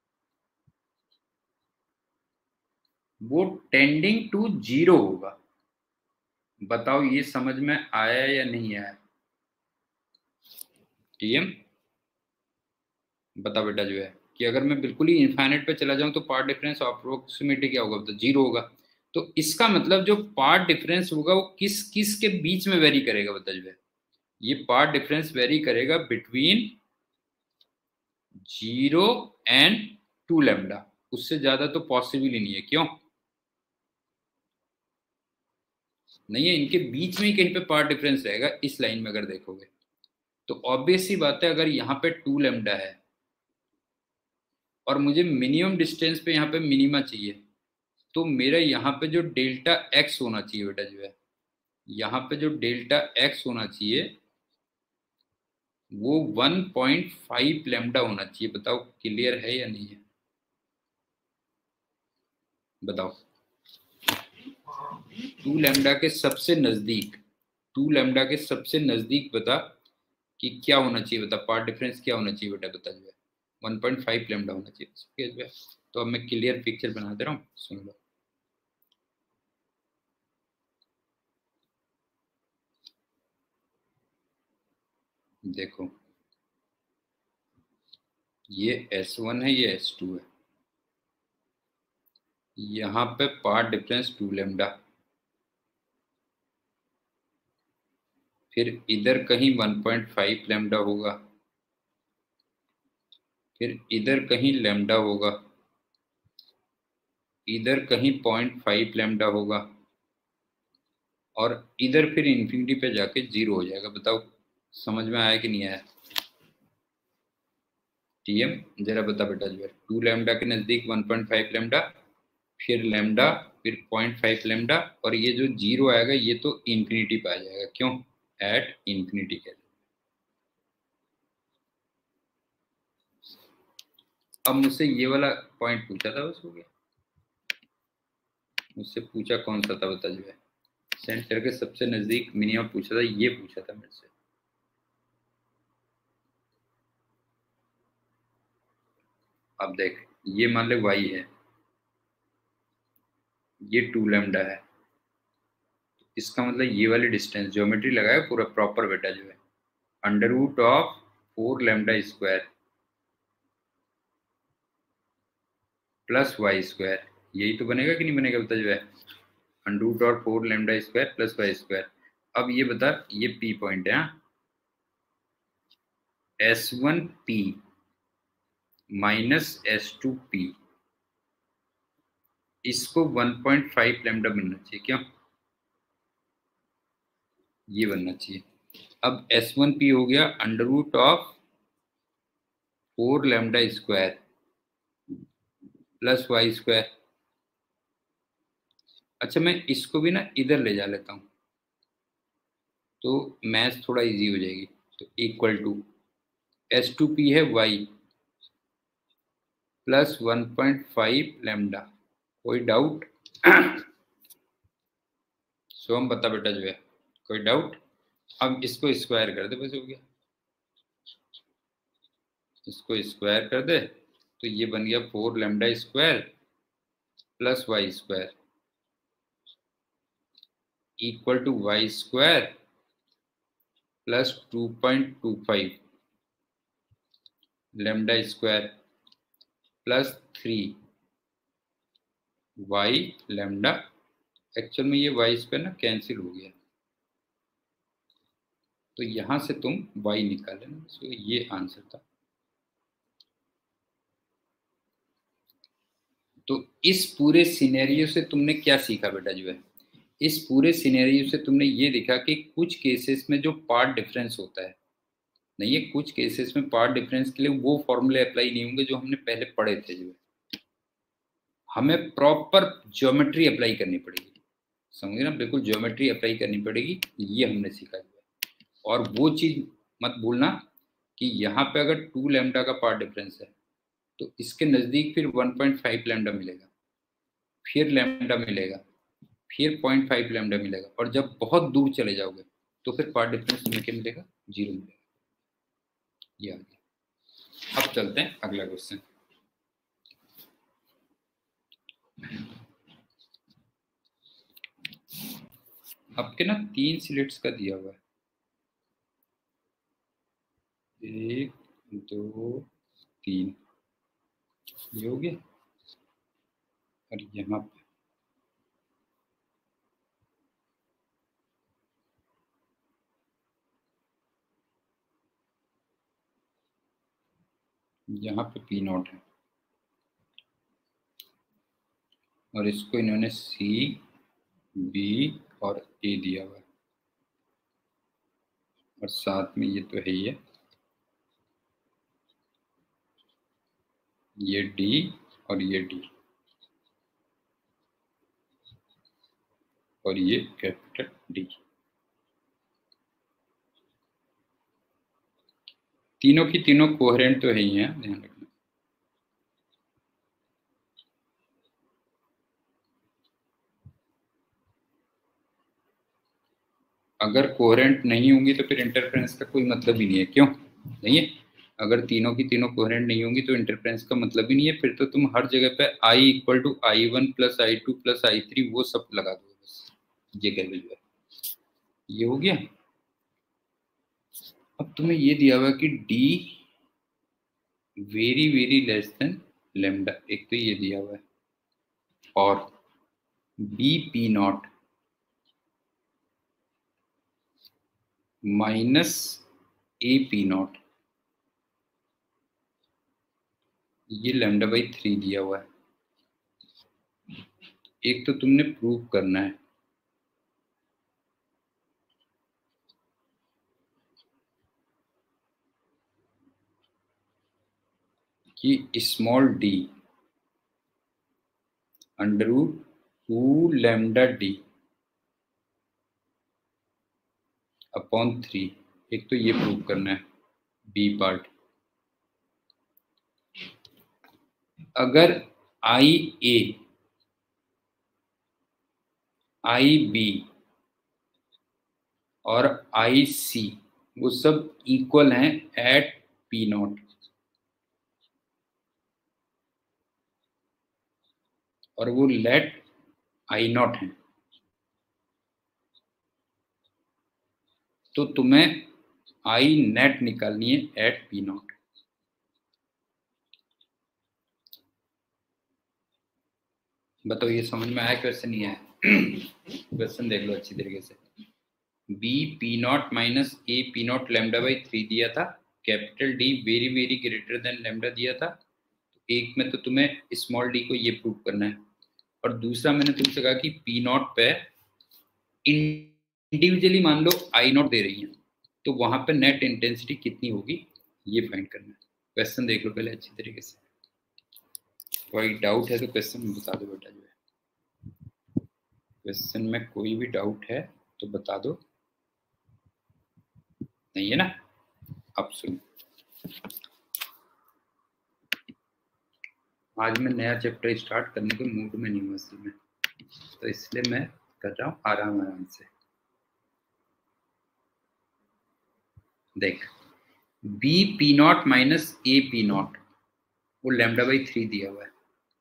Speaker 1: वो टेंडिंग टू जीरो होगा। बताओ ये समझ में आया या नहीं आया? टीएम बता बेटा, जो है कि अगर मैं बिल्कुल ही इनफाइनाइट पे चला जाऊं तो पार्ट डिफरेंस अप्रोक्सीमेटली क्या होगा, तो जीरो होगा। तो इसका मतलब जो पार्ट डिफरेंस होगा वो किस किस के बीच में वेरी करेगा, बता जो है, ये पार्ट डिफरेंस वेरी करेगा बिटवीन जीरो एंड 2 लैम्डा, उससे ज्यादा तो पॉसिबल ही नहीं है, क्यों नहीं है? इनके बीच में ही कहीं पे पार्ट डिफरेंस रहेगा इस लाइन में, अगर देखोगे तो ऑब्वियस सी बात है, अगर यहाँ पे 2 लैम्डा है और मुझे मिनिमम डिस्टेंस पे यहाँ पे मिनिमा चाहिए, तो मेरा यहाँ पे जो डेल्टा एक्स होना चाहिए बेटा, जो है यहाँ पे जो डेल्टा एक्स होना चाहिए वो 1.5 लैम्डा होना चाहिए। बताओ क्लियर है या नहीं है, बताओ। 2 लैम्डा के सबसे नजदीक, 2 लैम्डा के सबसे नजदीक बता कि क्या होना चाहिए, बता पार्ट डिफरेंस क्या होना चाहिए बेटा, बता जो है 1.5 लैम्डा होना चाहिए, जो है। तो अब मैं क्लियर पिक्चर बना दे रहा हूँ, सुन लो। देखो ये S1 है, ये S2 है, यहाँ पे पार्ट डिफरेंस 2 लैम्डा, फिर इधर कहीं 1.5 लैम्डा होगा, फिर इधर कहीं लैम्डा होगा, इधर कहीं 0.5 लैम्डा होगा, और इधर फिर इन्फिनिटी पे जाके जीरो हो जाएगा। बताओ समझ में आया कि नहीं आया? टीएम जरा बता बेटा, जो है 2 लैम्डा के नजदीक 1.5 लैम्डा, फिर लैम्डा, फिर 0.5 लैम्डा, और ये जो जीरो आएगा ये तो इन्फिनिटी पे आ जाएगा, क्यों? एट इन्फिनिटी के। अब मुझसे ये वाला पॉइंट पूछा था, बस हो गया। मुझसे पूछा कौन सा था बता, जो है सेंटर के सबसे नजदीक मिनिमम पूछा था, ये पूछा था मेरे से। अब देख, ये मान ले y है, ये 2 लैम्डा है, इसका मतलब ये वाली डिस्टेंस ज्योमेट्री लगाया पूरा प्रॉपर बेटा जो है, under root of 4 lambda square plus y square, यही तो बनेगा कि नहीं बनेगा बता जो है, अंडर रूट और 4 lambda square plus y square. अब ये बता, ये पी पॉइंट है, S1P माइनस S2P, इसको 1.5 लैम्डा बनना चाहिए, क्यों? ये बनना चाहिए। अब S1P हो गया under root of 4 lambda square plus y square. अच्छा, मैं इसको भी ना इधर ले जा लेता हूँ तो मैथ थोड़ा इजी हो जाएगी। तो इक्वल टू S2P है y प्लस 1.5 लैम्डा, कोई डाउट? सोम बता बेटा जो है, कोई डाउट? अब इसको स्क्वायर कर दे, बस हो गया, इसको स्क्वायर कर दे तो ये बन गया 4 lambda square plus y square equal to y square plus 2.25 lambda square plus 3 y lambda. Actual में ये वाई स्क्वायर ना कैंसिल हो गया, तो यहां से तुम y निकाले ना, तो ये आंसर था। तो इस पूरे सिनेरियो से तुमने क्या सीखा बेटा जो है, इस पूरे सिनेरियो से तुमने ये देखा कि कुछ केसेस में जो पार्ट डिफरेंस होता है, नहीं है, कुछ केसेस में पार्ट डिफरेंस के लिए वो फॉर्मूले अप्लाई नहीं होंगे जो हमने पहले पढ़े थे, जो है हमें प्रॉपर ज्योमेट्री अप्लाई करनी पड़ेगी, समझे ना, बिल्कुल ज्योमेट्री अप्लाई करनी पड़ेगी, ये हमने सीखा है। और वो चीज मत भूलना कि यहाँ पे अगर 2 लैम्डा का पार्ट डिफरेंस है तो इसके नजदीक फिर 1.5 लैम्डा मिलेगा, फिर लैम्डा मिलेगा, फिर 0.5 लैम्डा मिलेगा, और जब बहुत दूर चले जाओगे तो फिर पार्ट डिफरेंस तुम्हें क्या मिलेगा? 0 मिलेगा। ये आ गया। अब चलते हैं अगला क्वेश्चन। आपके ना 3 स्लिट्स का दिया हुआ है, 1 2 3, ये हो गया। और यहाँ पे यहाँ पे P0 है, और इसको इन्होंने C B और A दिया हुआ है, और साथ में ये तो है ही है, ये D और ये D, और ये कैपिटल D। तीनों की तीनों कोहेरेंट तो है ही हैं, ध्यान रखना। अगर कोहेरेंट नहीं होंगी तो फिर इंटरफेरेंस का कोई मतलब ही नहीं है, क्यों नहीं है? अगर तीनों की तीनों कोहेरेंट नहीं होंगी तो इंटरफेरेंस का मतलब ही नहीं है, फिर तो तुम हर जगह पे I इक्वल टू I1 प्लस I2 प्लस I3 वो सब लगा दो, बस ये कह लीजिए, ये हो गया। अब तुम्हें ये दिया हुआ कि D very very less than lambda, एक तो ये दिया हुआ है, और B P0 minus A P0, ये लैम्डा बाई 3 दिया हुआ है। एक तो तुमने प्रूव करना है कि small d under root 2 lambda d upon 3, एक तो ये प्रूव करना है बी पार्ट। अगर आई ए आई बी और आई सी वो सब इक्वल हैं एट P0, और वो लेट आई नॉट है, तो तुम्हें आई नेट निकालनी है एट पी नॉट। बताओ ये समझ में आया क्वेश्चन? नहीं आया? क्वेश्चन देख लो अच्छी तरीके से। B P not minus A P not lambda by 3 दिया था, capital D very very greater than lambda दिया था। एक में तो तुम्हें स्मॉल डी को ये प्रूव करना है, और दूसरा मैंने तुमसे कहा कि पी नॉट पे इंडिविजुअली मान लो आई नॉट दे रही है, तो वहां पे नेट इंटेंसिटी कितनी होगी ये फाइंड करना है। क्वेश्चन देख लो पहले अच्छी तरीके से, कोई डाउट है तो क्वेश्चन बता दो बेटा। जो है क्वेश्चन में कोई भी डाउट है तो बता दो, नहीं है ना? अब सुनो, आज मैं नया चैप्टर स्टार्ट करने के मूड में नहीं हूँ असल में, तो इसलिए मैं कर रहा हूँ आराम आराम से। देख, B P not minus A P not, वो लैम्डा बाई 3 दिया हुआ है।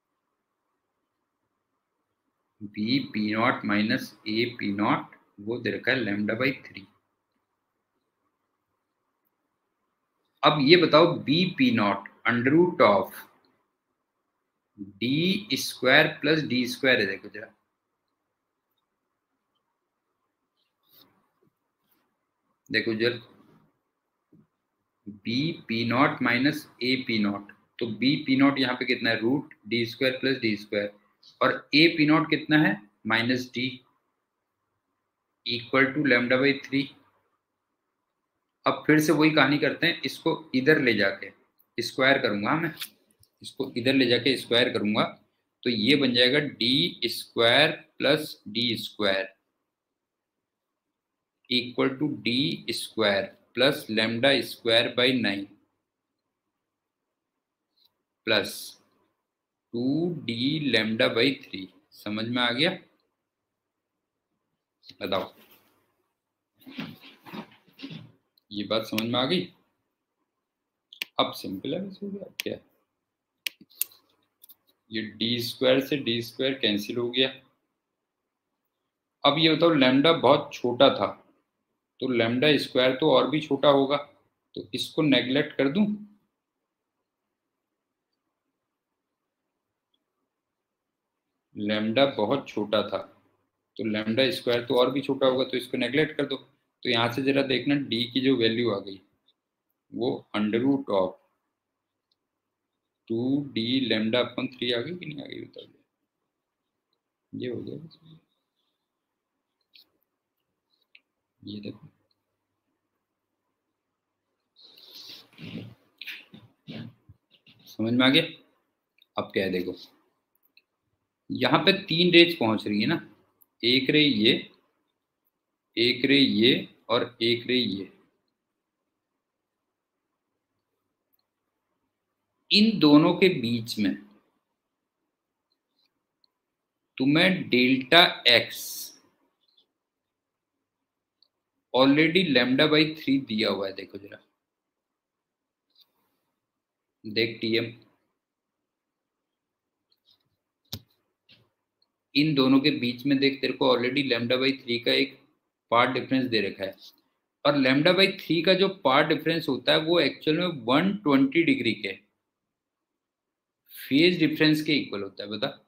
Speaker 1: B P not minus A P not वो दे रखा है लैम्डा बाई 3। अब ये बताओ B P not under root of d square plus d square है। देखो जरा, देखो जरा, B P not minus A P not, तो बी पी नॉट यहाँ पे कितना है? Root d square plus d square, और ए पी नॉट कितना है? Minus d, equal to lambda by 3। अब फिर से वही कहानी करते हैं, इसको इधर ले जाके स्क्वायर करूंगा मैं, इसको इधर ले जाके स्क्वायर करूंगा, तो ये बन जाएगा d square plus d square equal to d square plus lambda square by 9 plus 2d lambda by 3। समझ में आ गया? बताओ, ये बात समझ में आ गई? अब सिंपल है वैसे, क्या ये डी स्क्वायर से डी स्क्वायर कैंसिल हो गया। अब ये बताओ, लैम्डा बहुत छोटा था, तो लैम्डा स्क्वायर तो और भी छोटा होगा, तो इसको नेग्लेक्ट कर दूं? लैम्डा बहुत छोटा था, तो लैम्डा स्क्वायर तो और भी छोटा होगा, तो इसको नेग्लेक्ट कर दो। तो यहां से जरा देखना, डी की जो वैल्यू आ गई वो under root of 2d lambda upon 3 आ गई कि नहीं आ गई? बताओ, ये हो गया। ये देखो, समझ में आ गया? अब क्या है देखो, यहाँ पे 3 रेज पहुंच रही है ना, एक रे ये, एक रे ये, और एक रे ये। इन दोनों के बीच में तुम्हें delta x already lambda by 3 दिया हुआ है। देखो जरा, देख टीएम, इन दोनों के बीच में देख, तेरे को ऑलरेडी लैम्डा बाई 3 का एक पार्ट डिफरेंस दे रखा है, और लैम्डा बाई 3 का जो पार्ट डिफरेंस होता है वो एक्चुअल में 120 डिग्री के फेज डिफरेंस के इक्वल होता है। बता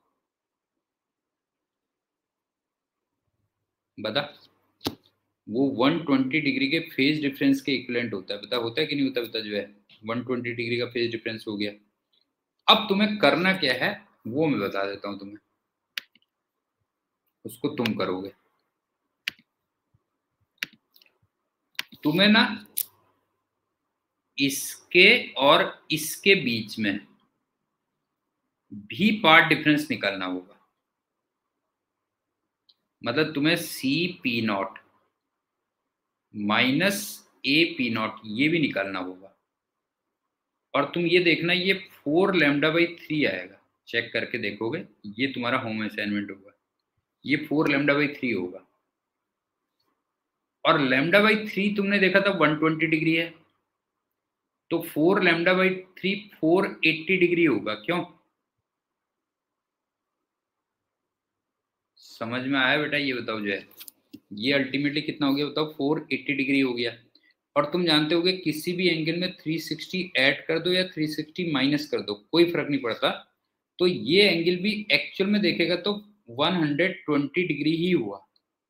Speaker 1: बता, वो 120 डिग्री के फेज डिफरेंस के इक्वलेंट होता है। बता, होता है कि नहीं होता? बता, जो है 120 डिग्री का फेज डिफरेंस हो गया। अब तुम्हें करना क्या है वो मैं बता देता हूं तुम्हें, उसको तुम करोगे। तुम्हें ना इसके और इसके बीच में भी पार्ट डिफरेंस निकालना होगा। मतलब तुम्हें C P not minus A P not ये भी निकालना होगा, और तुम ये देखना, ये 4 लैम्डा बाई 3 आएगा। चेक करके देखोगे, ये तुम्हारा होम असाइनमेंट होगा, ये 4 लैम्डा बाई 3 होगा। और लैम्डा बाई 3 तुमने देखा था 120 डिग्री है, तो 4 लैम्डा बाई 3 480 डिग्री होगा। क्यों? समझ में आया बेटा? ये बताओ जो है ये अल्टीमेटली कितना हो गया बताओ, 480 डिग्री हो गया। और तुम जानते होगे किसी भी एंगल में 360 ऐड कर दो या 360 माइनस कर दो, कोई फर्क नहीं पड़ता, तो ये एंगल भी एक्चुअल में देखेगा तो 120 डिग्री ही हुआ।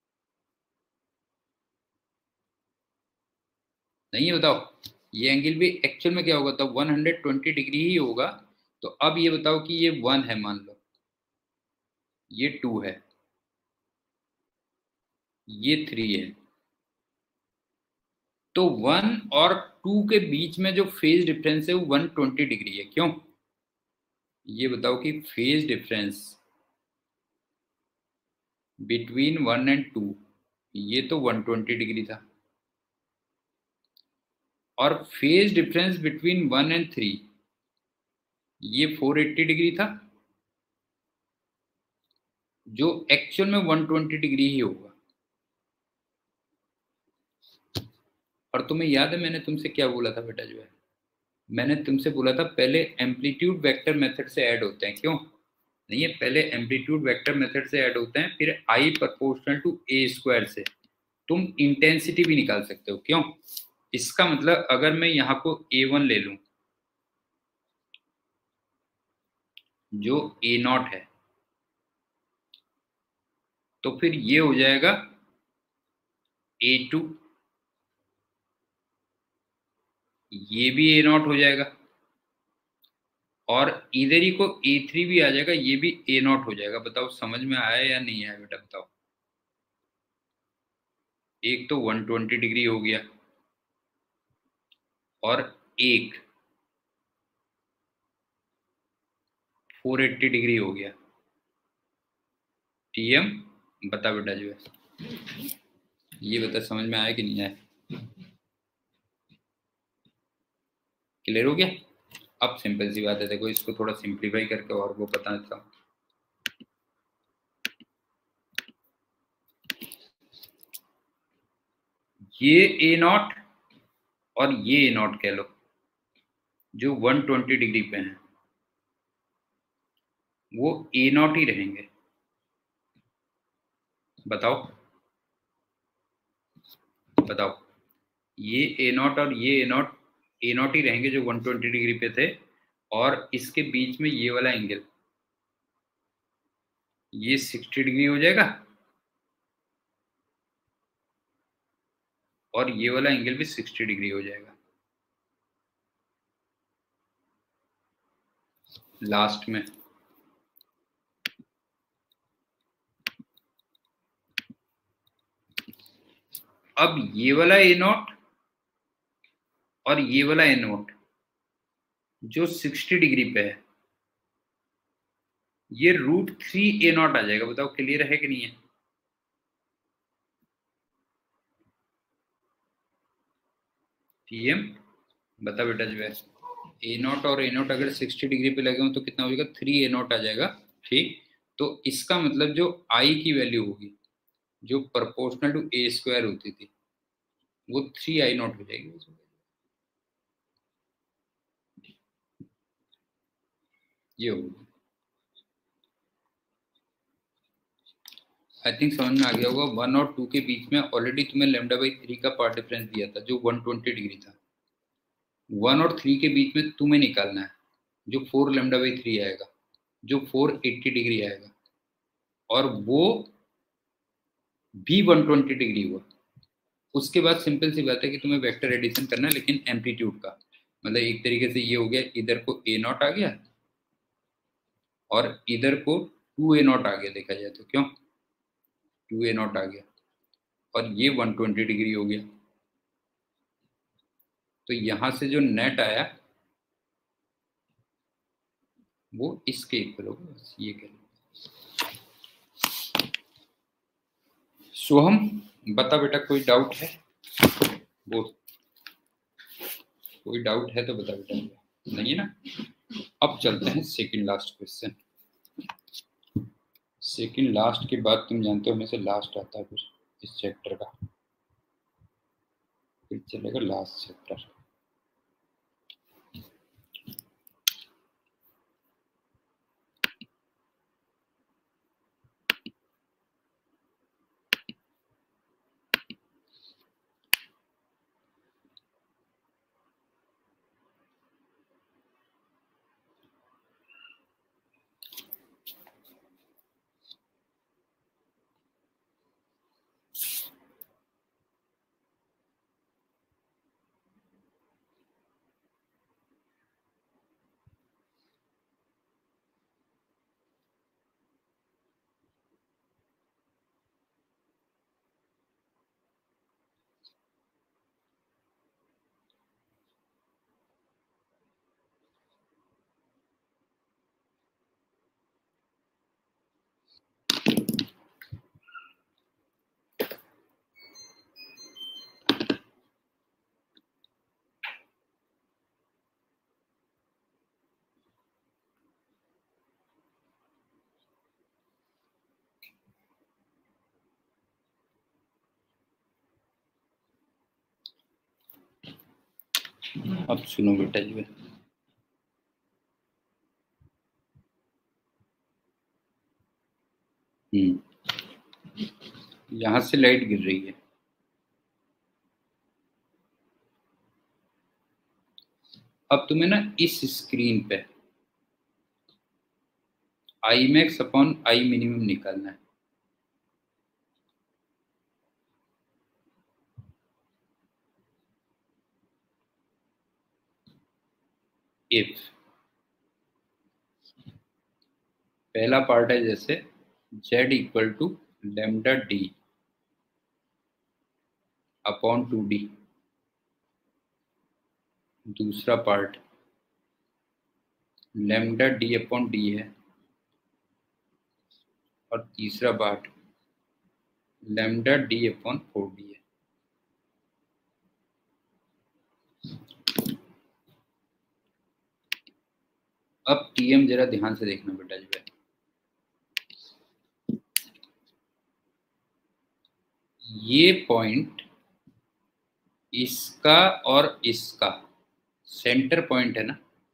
Speaker 1: नहीं है? बताओ ये एंगल भी एक्चुअल में क्या होगा, तो 120 डिग्री ही होगा। तो अब ये बताओ कि ये 1 है, मान लो ये 2 है, ये 3 है, तो 1 और 2 के बीच में जो फेज डिफरेंस है वो 120 डिग्री है। क्यों? ये बताओ कि फेज डिफरेंस बिटवीन 1 एंड 2 ये तो 120 डिग्री था, और फेज डिफरेंस बिटवीन 1 एंड 3 ये 480 डिग्री था, जो एक्चुअल में 120 डिग्री ही होगा। और तुम्हें याद है मैंने तुमसे क्या बोला था बेटा? जो है मैंने तुमसे बोला था पहले एम्पलीट्यूड वेक्टर मेथड से ऐड होते हैं। क्यों? नहीं है, पहले एम्पलीट्यूड वेक्टर मेथड से ऐड होते हैं, फिर I proportional to A square से तुम इंटेंसिटी भी निकाल सकते हो। क्यों? इसका मतलब अगर मैं यहाँ को A1 ले लूं जो A0 है, तो फिर ये हो जाएगा A2, ये भी A0 हो जाएगा, और इधर ही को A3 भी आ जाएगा, ये भी A0 हो जाएगा। बताओ समझ में आया या नहीं आया बेटा? बताओ। एक तो 120 डिग्री हो गया, और एक 480 डिग्री हो गया। TM बता बेटा जो है, ये बता समझ में आया कि नहीं आया? क्लियर हो गया? अब सिंपल सी बात है, देखो इसको थोड़ा सिंप्लीफाई करके और वो बता देता हूँ। ये A0 और ये A0 कह लो जो 120 डिग्री पे हैं, वो A0 ही रहेंगे। बताओ बताओ, ये A0 और ये A0 ही रहेंगे जो 120 डिग्री पे थे, और इसके बीच में ये वाला एंगल ये 60 डिग्री हो जाएगा, और ये वाला एंगल भी 60 डिग्री हो जाएगा। लास्ट में अब ये वाला A0 और ये वाला A0 जो 60 डिग्री पे है, ये √3 A0 आ जाएगा। बताओ क्लियर है कि नहीं है? TM बता बेटा जो है, A0 और A0 अगर 60 डिग्री पे लगे हो तो कितना हो जाएगा? 3A0 आ जाएगा। ठीक, तो इसका मतलब जो I की वैल्यू होगी जो प्रोपोर्शनल टू A स्क्वायर होती थी, वो 3I0 हो जाएगी। ये होगी। आई थिंक समझ में आ गया होगा। 1 और 2 के बीच में ऑलरेडी तुम्हें λ/3 का पार्ट डिफरेंस दिया था जो 120 डिग्री था। 1 और 3 के बीच में तुम्हें निकालना है जो 4λ/3 आएगा, जो 480 डिग्री आएगा, और वो भी 120 डिग्री हुआ। उसके बाद सिंपल सी बात है कि तुम्हें वेक्टर एडिशन करना है, लेकिन एम्पलीट्यूड का। मतलब एक तरीके से ये हो गया, इधर को A0 आ गया और इधर को 2A0 आ गया। देखा जाए तो क्यों 2A0 आ गया, और ये 120 डिग्री हो गया। तो यहां से जो नेट आया वो इसके इक्वल होगा, बस ये कह लो। सोहम बता बेटा, कोई डाउट है? वो कोई डाउट है तो बता बेटा, नहीं है ना? अब चलते हैं second last question. Second last के बाद तुम जानते हो में से लास्ट आता है फिर इस चैप्टर का, फिर चलेगा लास्ट चैप्टर। अब सुनो बेटा जी, यहाँ से लाइट गिर रही है। अब तुम्हें ना इस स्क्रीन पे I max upon I minimum निकालना है। इफ पहला पार्ट है जैसे z equal to lambda D upon 2d, दूसरा part lambda D upon D है, और तीसरा part lambda D upon 4d है। अब टीएम जरा ध्यान से देखना बेटा जी, ये पॉइंट इसका और इसका सेंटर पॉइंट है ना,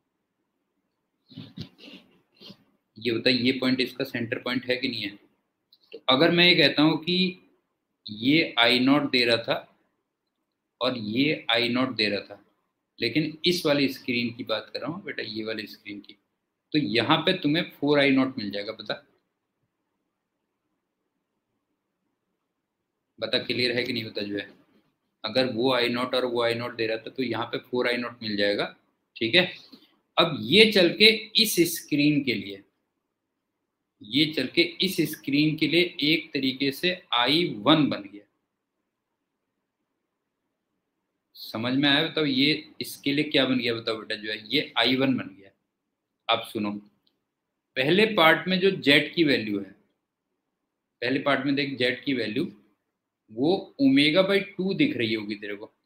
Speaker 1: ये बताइए ये पॉइंट इसका सेंटर पॉइंट है कि नहीं है। तो अगर मैं ये कहता हूं कि ये आई नॉट दे रहा था और ये आई नॉट दे रहा था, लेकिन इस वाली स्क्रीन की बात कर रहा हूँ बेटा, ये वाली स्क्रीन की, तो यहाँ पे तुम्हें 4 आई नॉट मिल जाएगा। बता बता क्लियर है कि नहीं बता जो है। अगर वो आई नॉट और वो आई नॉट दे रहा था तो यहाँ पे 4 आई नॉट मिल जाएगा। ठीक है, अब ये चल के इस स्क्रीन के लिए, ये चल के इस स्क्रीन के लिए एक तरीके से I1 बन गया। समझ में आया? बताओ ये इसके लिए क्या बन गया, बताओ बेटा जो है, ये I1 बन गया। अब सुनो, पहले पार्ट में जो जेड की वैल्यू है, पहले पार्ट में देख जेड की वैल्यू वो ओमेगा बाई 2 दिख रही होगी तेरे को,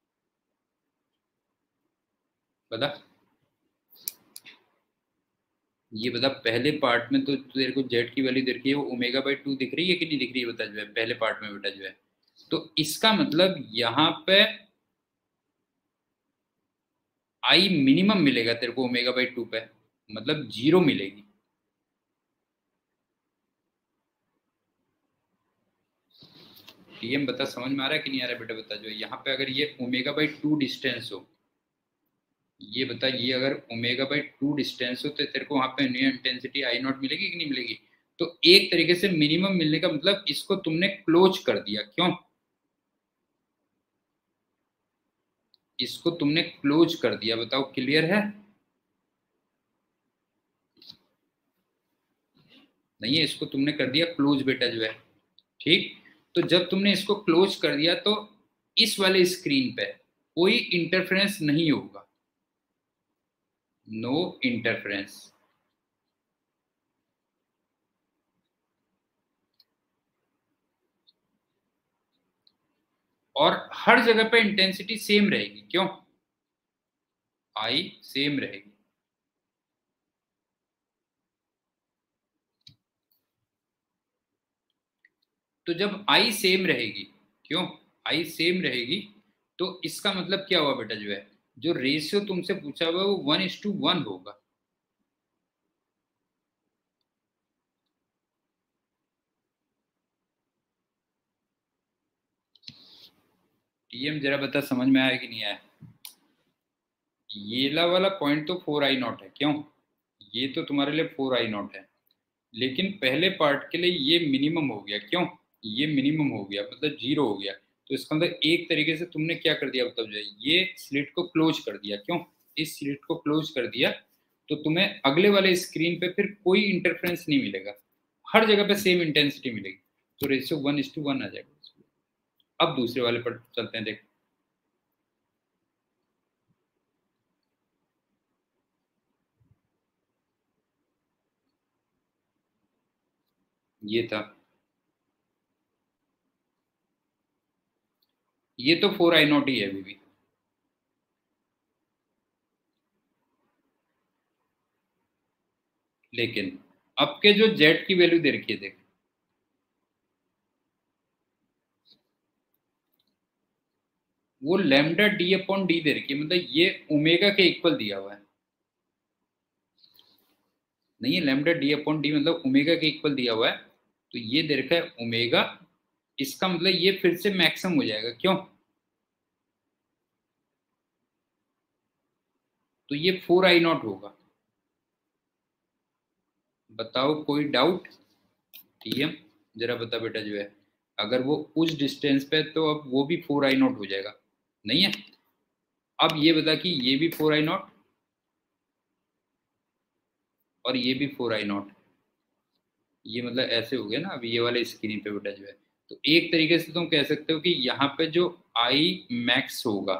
Speaker 1: बता ये बता। पहले पार्ट में तो तेरे को जेड की वैल्यू दिख रही है, वो ओमेगा बाई 2 दिख रही है कि नहीं दिख रही है, बता जो है पहले पार्ट में बेटा जो है। तो इसका मतलब यहाँ पे आई मिनिमम मिलेगा तेरे को ओमेगा बाई 2 पे, मतलब 0 मिलेगी। टीएम बता समझ में आ रहा है कि नहीं आ रहा है बेटा, बता जो है यहाँ पे अगर ये ओमेगा बाई 2 डिस्टेंस हो, ये बता ये अगर ओमेगा बाई 2 डिस्टेंस हो तो तेरे को वहां पे न्यू इंटेंसिटी आई नॉट मिलेगी कि नहीं मिलेगी। तो एक तरीके से मिनिमम मिलने का मतलब इसको तुमने क्लोज कर दिया। क्यों? इसको तुमने क्लोज कर दिया, बताओ क्लियर है? नहीं है, इसको तुमने कर दिया क्लोज बेटा जो है। ठीक, तो जब तुमने इसको क्लोज कर दिया तो इस वाले स्क्रीन पे कोई इंटरफेरेंस नहीं होगा, नो इंटरफेरेंस। और हर जगह पे इंटेंसिटी सेम रहेगी। क्यों? आई सेम रहेगी। तो जब आई सेम रहेगी, क्यों आई सेम रहेगी, तो इसका मतलब क्या हुआ बेटा जो है, जो रेशियो तुमसे पूछा हुआ है वो 1:1 होगा। टीएम जरा बता समझ में आया कि नहीं आया। ये वाला पॉइंट तो 4 आई नॉट है। क्यों? ये तो तुम्हारे लिए 4 आई नॉट है, लेकिन पहले पार्ट के लिए ये मिनिमम हो गया। क्यों? ये मिनिमम हो गया मतलब 0 हो गया। तो इसका मतलब एक तरीके से तुमने क्या कर दिया, मतलब जो है ये स्लिट को क्लोज कर दिया। क्यों? इस स्लिट को क्लोज कर दिया तो तुम्हें अगले वाले स्क्रीन पे फिर कोई इंटरफेरेंस नहीं मिलेगा, हर जगह पे सेम इंटेंसिटी मिलेगी। तो रेशियो 1:1 आ जाएगा। अब दूसरे वाले पर चलते हैं, देख। ये था, ये तो 4 आई नॉट ही है अभी भी। लेकिन अब के जो जेड की वैल्यू दे रखी है देख, वो लैम्डा डी अपॉन डी दे रखी है, मतलब ये ओमेगा के इक्वल दिया हुआ है, नहीं है लैम्डा डी अपॉन डी मतलब ओमेगा के इक्वल दिया हुआ है, तो ये दे रखा है ओमेगा, इसका मतलब ये फिर से मैक्सिमम हो जाएगा, क्यों? तो ये 4I0 होगा। बताओ कोई डाउट? टीएम जरा बता बेटा जो है, अगर वो उस डिस्टेंस पे तो अब वो भी 4I0 हो जाएगा, नहीं है? अब ये बता कि ये भी 4I0 और ये भी 4I0, ये मतलब ऐसे हो गया ना, अब ये वाले स्क्रीन पे बेटा जो है, तो एक तरीके से तुम कह सकते हो कि यहाँ पे जो आई मैक्स होगा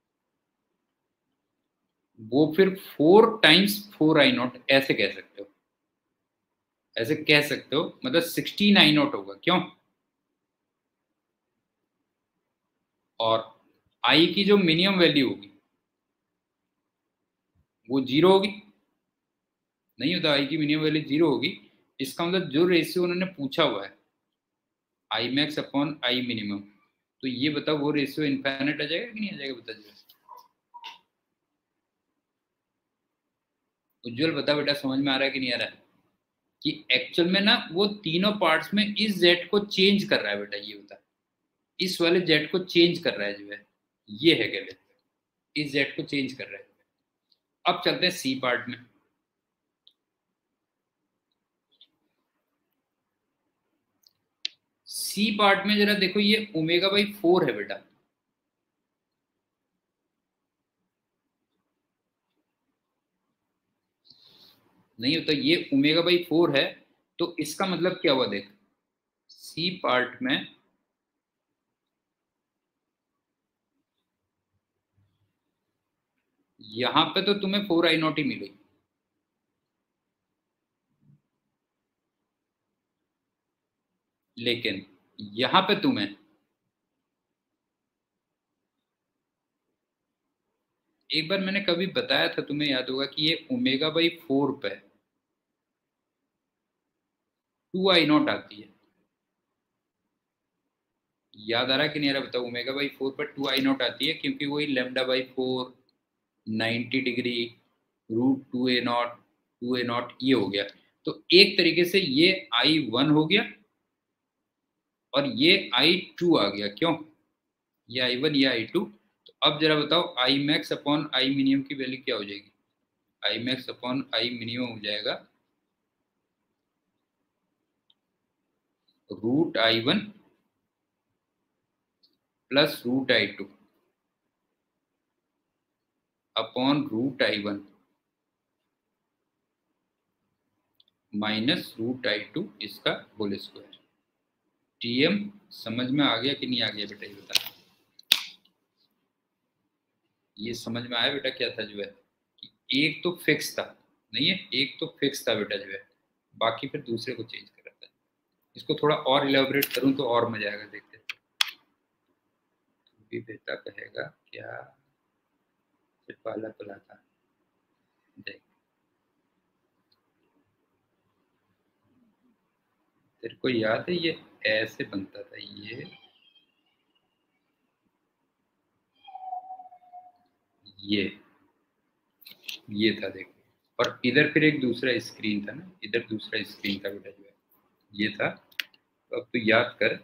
Speaker 1: वो फिर 4 × 4I0 ऐसे कह सकते हो, ऐसे कह सकते हो, मतलब 16I0 होगा, क्यों? और आई की जो मिनिमम वैल्यू होगी वो जीरो होगी, नहीं होता, आई की मिनिमम वैल्यू जीरो होगी, इसका मतलब जो रेशियो उन्होंने पूछा हुआ है I max upon I minimum, तो ये बताओ वो रेशियो इनफाइनाइट आ जाएगा कि नहीं आ जाएगा, बता दो। उज्जवल बता बेटा, समझ में आ रहा है कि नहीं आ रहा है कि एक्चुअल में ना वो तीनों पार्ट्स में इस जेड को चेंज कर रहा है बेटा, ये बता, इस वाले जेड को चेंज कर रहा है जो है, ये है गलत, इस जेड को चेंज कर रहा है। अब चलते हैं सी पार्ट में। सी पार्ट में जरा देखो, ये ओमेगा बाई 4 है बेटा, नहीं होता, ये ओमेगा बाई 4 है, तो इसका मतलब क्या हुआ देख, सी पार्ट में यहां पे तो तुम्हें 4I0 ही मिलेगी, लेकिन यहां पे तुम्हें एक बार मैंने कभी बताया था, तुम्हें याद होगा कि ये ओमेगा बाई 4 पे 2I0 आती है, याद आ रहा कि नहीं आ रहा बताओ? ओमेगा बाई 4 पर 2I0 आती है, क्योंकि वही lambda by 4, 90 degree, √2A0, 2A0 ये हो गया, तो एक तरीके से ये I1 हो गया और ये I2 आ गया, क्यों? ये I1 ये I2, तो अब जरा बताओ I max upon I minimum की वैल्यू क्या हो जाएगी? I max upon I minimum हो जाएगा √I1 प्लस √I2 upon √I1 minus √I2 इसका होल स्क्वायर। टीएम समझ में आ गया कि नहीं आ गया बेटा, ये बता, ये समझ में आया बेटा क्या था जो है कि एक तो फिक्स था, नहीं है, एक तो फिक्स था बेटा जो है, बाकी फिर दूसरे को चेंज कर रहा था। इसको थोड़ा और इलेबोरेट करूं तो और मजा आएगा, देखते भी बेटा कहेगा क्या सिर्फ पाला पला था, देख तेरे को याद है ये ऐसे बनता था, ये था देख, और इधर फिर एक दूसरा स्क्रीन था ना, इधर दूसरा स्क्रीन था बेटा जो है, ये था, तो अब तो याद कर,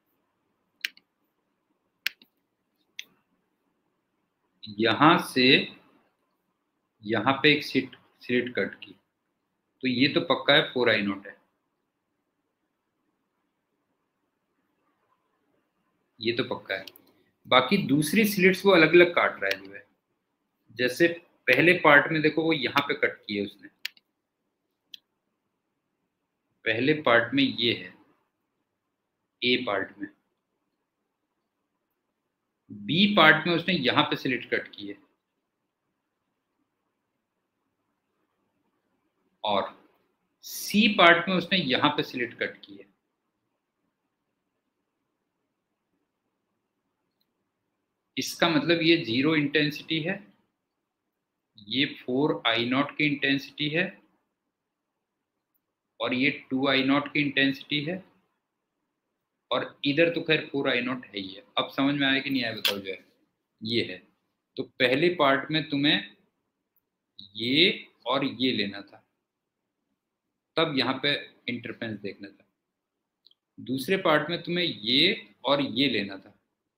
Speaker 1: यहां से यहां पे एक स्लिट कट की, तो ये तो पक्का है 4I0 है, ये तो पक्का है, बाकी दूसरी स्लिट्स वो अलग अलग काट रहा है जो है, जैसे पहले पार्ट में देखो वो यहाँ पे कट की है उसने, पहले पार्ट में ये है, ए पार्ट में, बी पार्ट में उसने यहाँ पे स्लिट कट की है, और सी पार्ट में उसने यहाँ पे स्लिट कट की है। इसका मतलब ये 0 इंटेंसिटी है, ये 4I0 की इंटेंसिटी है, और ये 2I0 की इंटेंसिटी है, और इधर तो खैर 4I0 है ही है। अब समझ में आया कि नहीं आया बताओ जो है, ये है, तो पहले पार्ट में तुम्हें ये और ये लेना था, तब यहाँ पे इंटरफेरेंस देखना था। दूसरे पार्ट में तुम्हें ये और ये लेना था,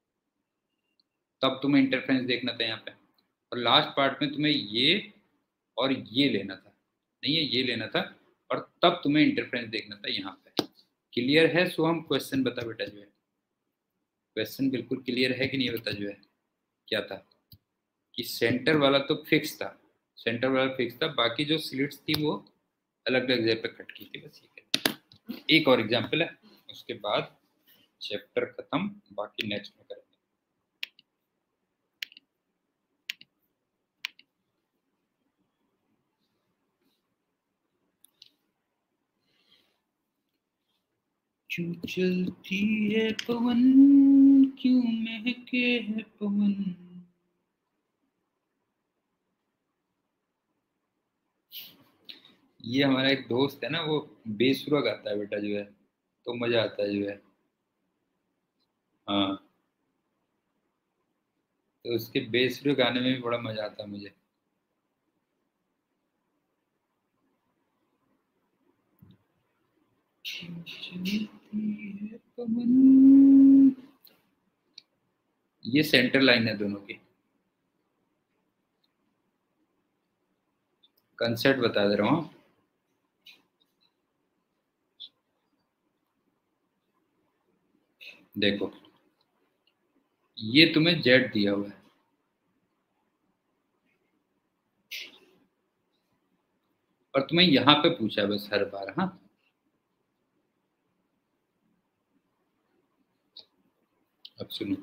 Speaker 1: तब तुम्हें इंटरफेरेंस देखना था यहाँ पे। और लास्ट पार्ट में तुम्हें ये और ये लेना था, नहीं है ये लेना था, और तब तुम्हें इंटरफेरेंस देखना था यहाँ पे। क्लियर है? सो हम क्वेश्चन बता बेटा जो है, क्वेश्चन बिल्कुल क्लियर है कि नहीं बता जो है। क्या था कि सेंटर वाला तो फिक्स था, सेंटर वाला फिक्स था, बाकी जो स्लिट्स थी वो अलग अलग जगह पे कट की थी, बस ये है। एक और एग्जांपल है, उसके बाद चैप्टर खत्म, बाकी नेक्स्ट में करेंगे। क्यों चलती है पवन, क्यों महके है पवन। ये हमारा एक दोस्त है ना, वो बेसुरा गाता है बेटा जो है, तो मजा आता है जो है। हाँ, तो उसके बेसुरे गाने में भी बड़ा मजा आता है मुझे। ये सेंटर लाइन है दोनों की। कंसेप्ट बता दे रहा हूँ। देखो, ये तुम्हें जेड दिया हुआ है, और तुम्हें यहाँ पे पूछा है बस हर बार। हाँ, अब सुनो,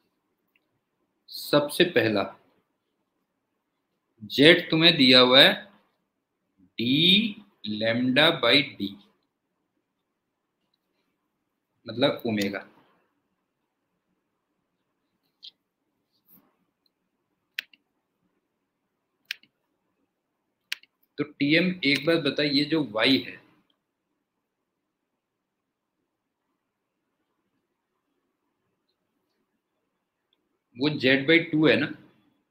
Speaker 1: सबसे पहला जेड तुम्हें दिया हुआ है डी लैम्डा बाई डी, मतलब ओमेगा। तो टीएम एक बात बता, ये जो वाई है, वो जेड बाई टू है ना।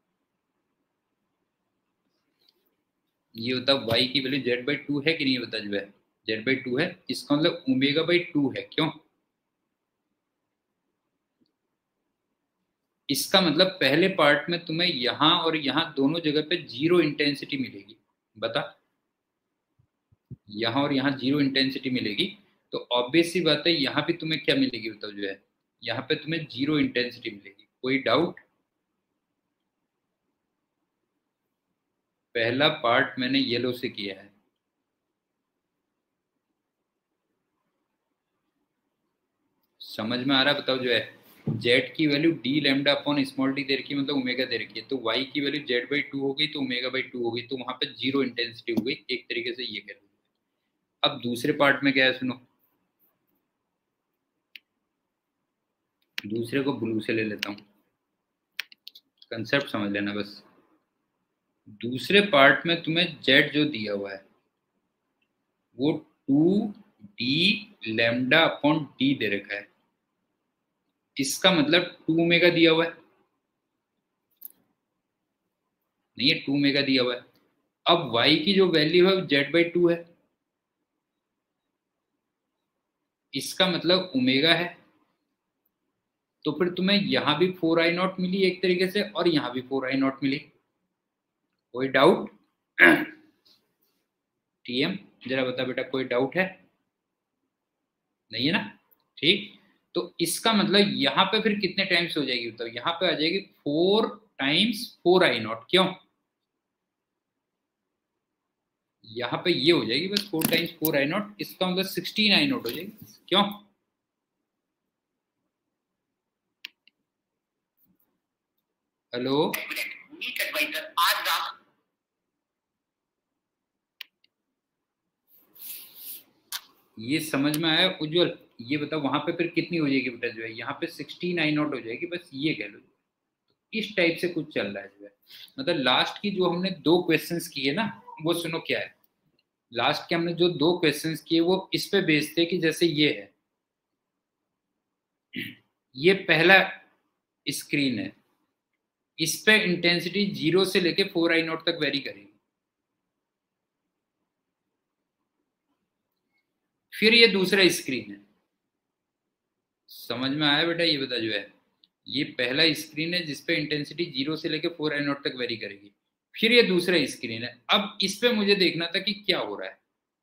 Speaker 1: ये होता वाई की वैल्यू जेड बाई टू है कि नहीं होता जो है, जेड बाई टू है, इसका मतलब ओमेगा बाई टू है। क्यों? इसका मतलब पहले पार्ट में तुम्हें यहां और यहां दोनों जगह पे जीरो इंटेंसिटी मिलेगी। बता, यहां और यहां जीरो इंटेंसिटी मिलेगी, तो ऑब्वियस सी बात है यहां पे तुम्हें क्या मिलेगी बताओ जो है, यहाँ पे तुम्हें जीरो इंटेंसिटी मिलेगी। कोई डाउट? पहला पार्ट मैंने येलो से किया है। समझ में आ रहा है? बताओ जो है, जेड की value d lambda upon small d दे रखी है, मतलब ओमेगा दे रखी है, तो वाई की वैल्यू जेड बाई टू हो गई, तो ओमेगा बाई टू हो गई, तो वहां पे जीरो इंटेंसिटी हो गई, एक तरीके से ये कह लो। अब दूसरे पार्ट में क्या है सुनो, दूसरे को ब्लू से ले लेता हूँ, कंसेप्ट समझ लेना बस। दूसरे पार्ट में तुम्हें जेड जो दिया हुआ है वो two d lambda upon d दे रखा है, इसका मतलब टू ओमेगा दिया हुआ है, नहीं है, टू ओमेगा दिया हुआ है। अब y की जो वैल्यू है वो जेड बाई टू है, इसका मतलब ओमेगा है, तो फिर तुम्हें यहां भी फोर आई नॉट मिली एक तरीके से, और यहां भी फोर आई नॉट मिली। कोई डाउट? टीएम जरा बता बेटा, कोई डाउट है? नहीं है ना? ठीक, तो इसका मतलब यहाँ पे फिर कितने टाइम्स हो जाएगी बताओ, यहाँ पे आ जाएगी four times four I nought. क्यों? यहाँ पे ये हो जाएगी बस four times four I nought, इसका मतलब 16 आई नॉट हो जाएगी। क्यों? हेलो, ये समझ में आया उज्जवल? ये बता वहां पे फिर कितनी हो जाएगी बेटा जो है, यहाँ पे 16 आई नॉट हो जाएगी, बस ये कह लो। इस टाइप से कुछ चल रहा है जो है, मतलब लास्ट की जो हमने दो क्वेश्चंस किए ना, वो सुनो क्या है। लास्ट के हमने जो दो क्वेश्चंस किए वो इस पे बेस्ड थे कि जैसे ये है, ये पहला स्क्रीन है, इस पे इंटेंसिटी 0 से लेके 4i0 तक वेरी करेगी। फिर ये दूसरा स्क्रीन है, समझ में आया बेटा? ये बता जो है, ये पहला स्क्रीन है जिसपे इंटेंसिटी 0 से लेके 4i0 तक वेरी करेगी। फिर ये दूसरा स्क्रीन है। अब इस पे मुझे देखना था कि क्या हो रहा है,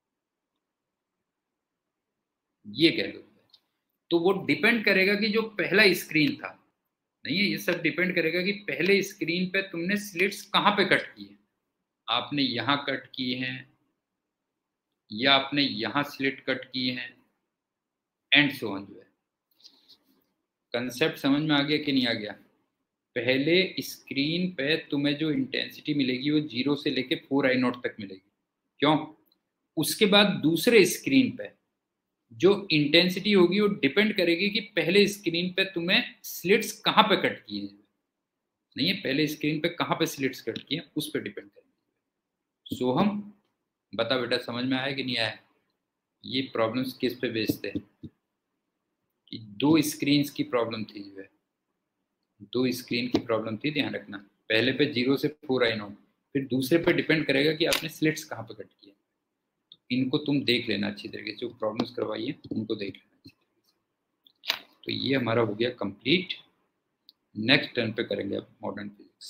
Speaker 1: ये कह लो। तो वो डिपेंड करेगा कि जो पहला स्क्रीन था, नहीं है, ये सब डिपेंड करेगा कि पहले स्क्रीन पे तुमने स्लिट्स कहाँ पे कट की है। आपने यहाँ कट की हैं, या आपने यहाँ स्लिट कट की हैं, एंड सो ऑन। जो है कंसेप्ट समझ में आ गया कि नहीं आ गया? पहले स्क्रीन पे तुम्हें जो इंटेंसिटी मिलेगी वो 0 से लेके 4i0 तक मिलेगी। क्यों? उसके बाद दूसरे स्क्रीन पे जो इंटेंसिटी होगी वो डिपेंड करेगी कि पहले स्क्रीन पे तुम्हें स्लिट्स कहाँ पे कट किए हैं, नहीं है, पहले स्क्रीन पे कहाँ पे स्लिट्स कट किए हैं उस पर डिपेंड करेगी। सो हम बता बेटा, समझ में आया कि नहीं आया? ये प्रॉब्लम्स किस पे बेस्ड है? कि दो स्क्रीन्स की प्रॉब्लम थी जो है, दो स्क्रीन की प्रॉब्लम थी, ध्यान रखना। पहले पे 0 से 4i0, फिर दूसरे पे डिपेंड करेगा कि आपने स्लिट्स कहाँ पे कट किए। तो इनको तुम देख लेना अच्छी तरीके से, जो प्रॉब्लम्स करवाई है उनको देख लेना अच्छी तरीके से। तो ये हमारा हो गया कंप्लीट। नेक्स्ट टर्न पे करेंगे अब मॉडर्न फिजिक्स,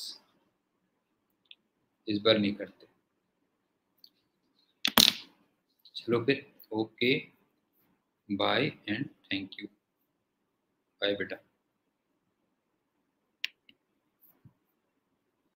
Speaker 1: इस बार नहीं करते। चलो फिर, okay, bye and thank you. Bye बेटा।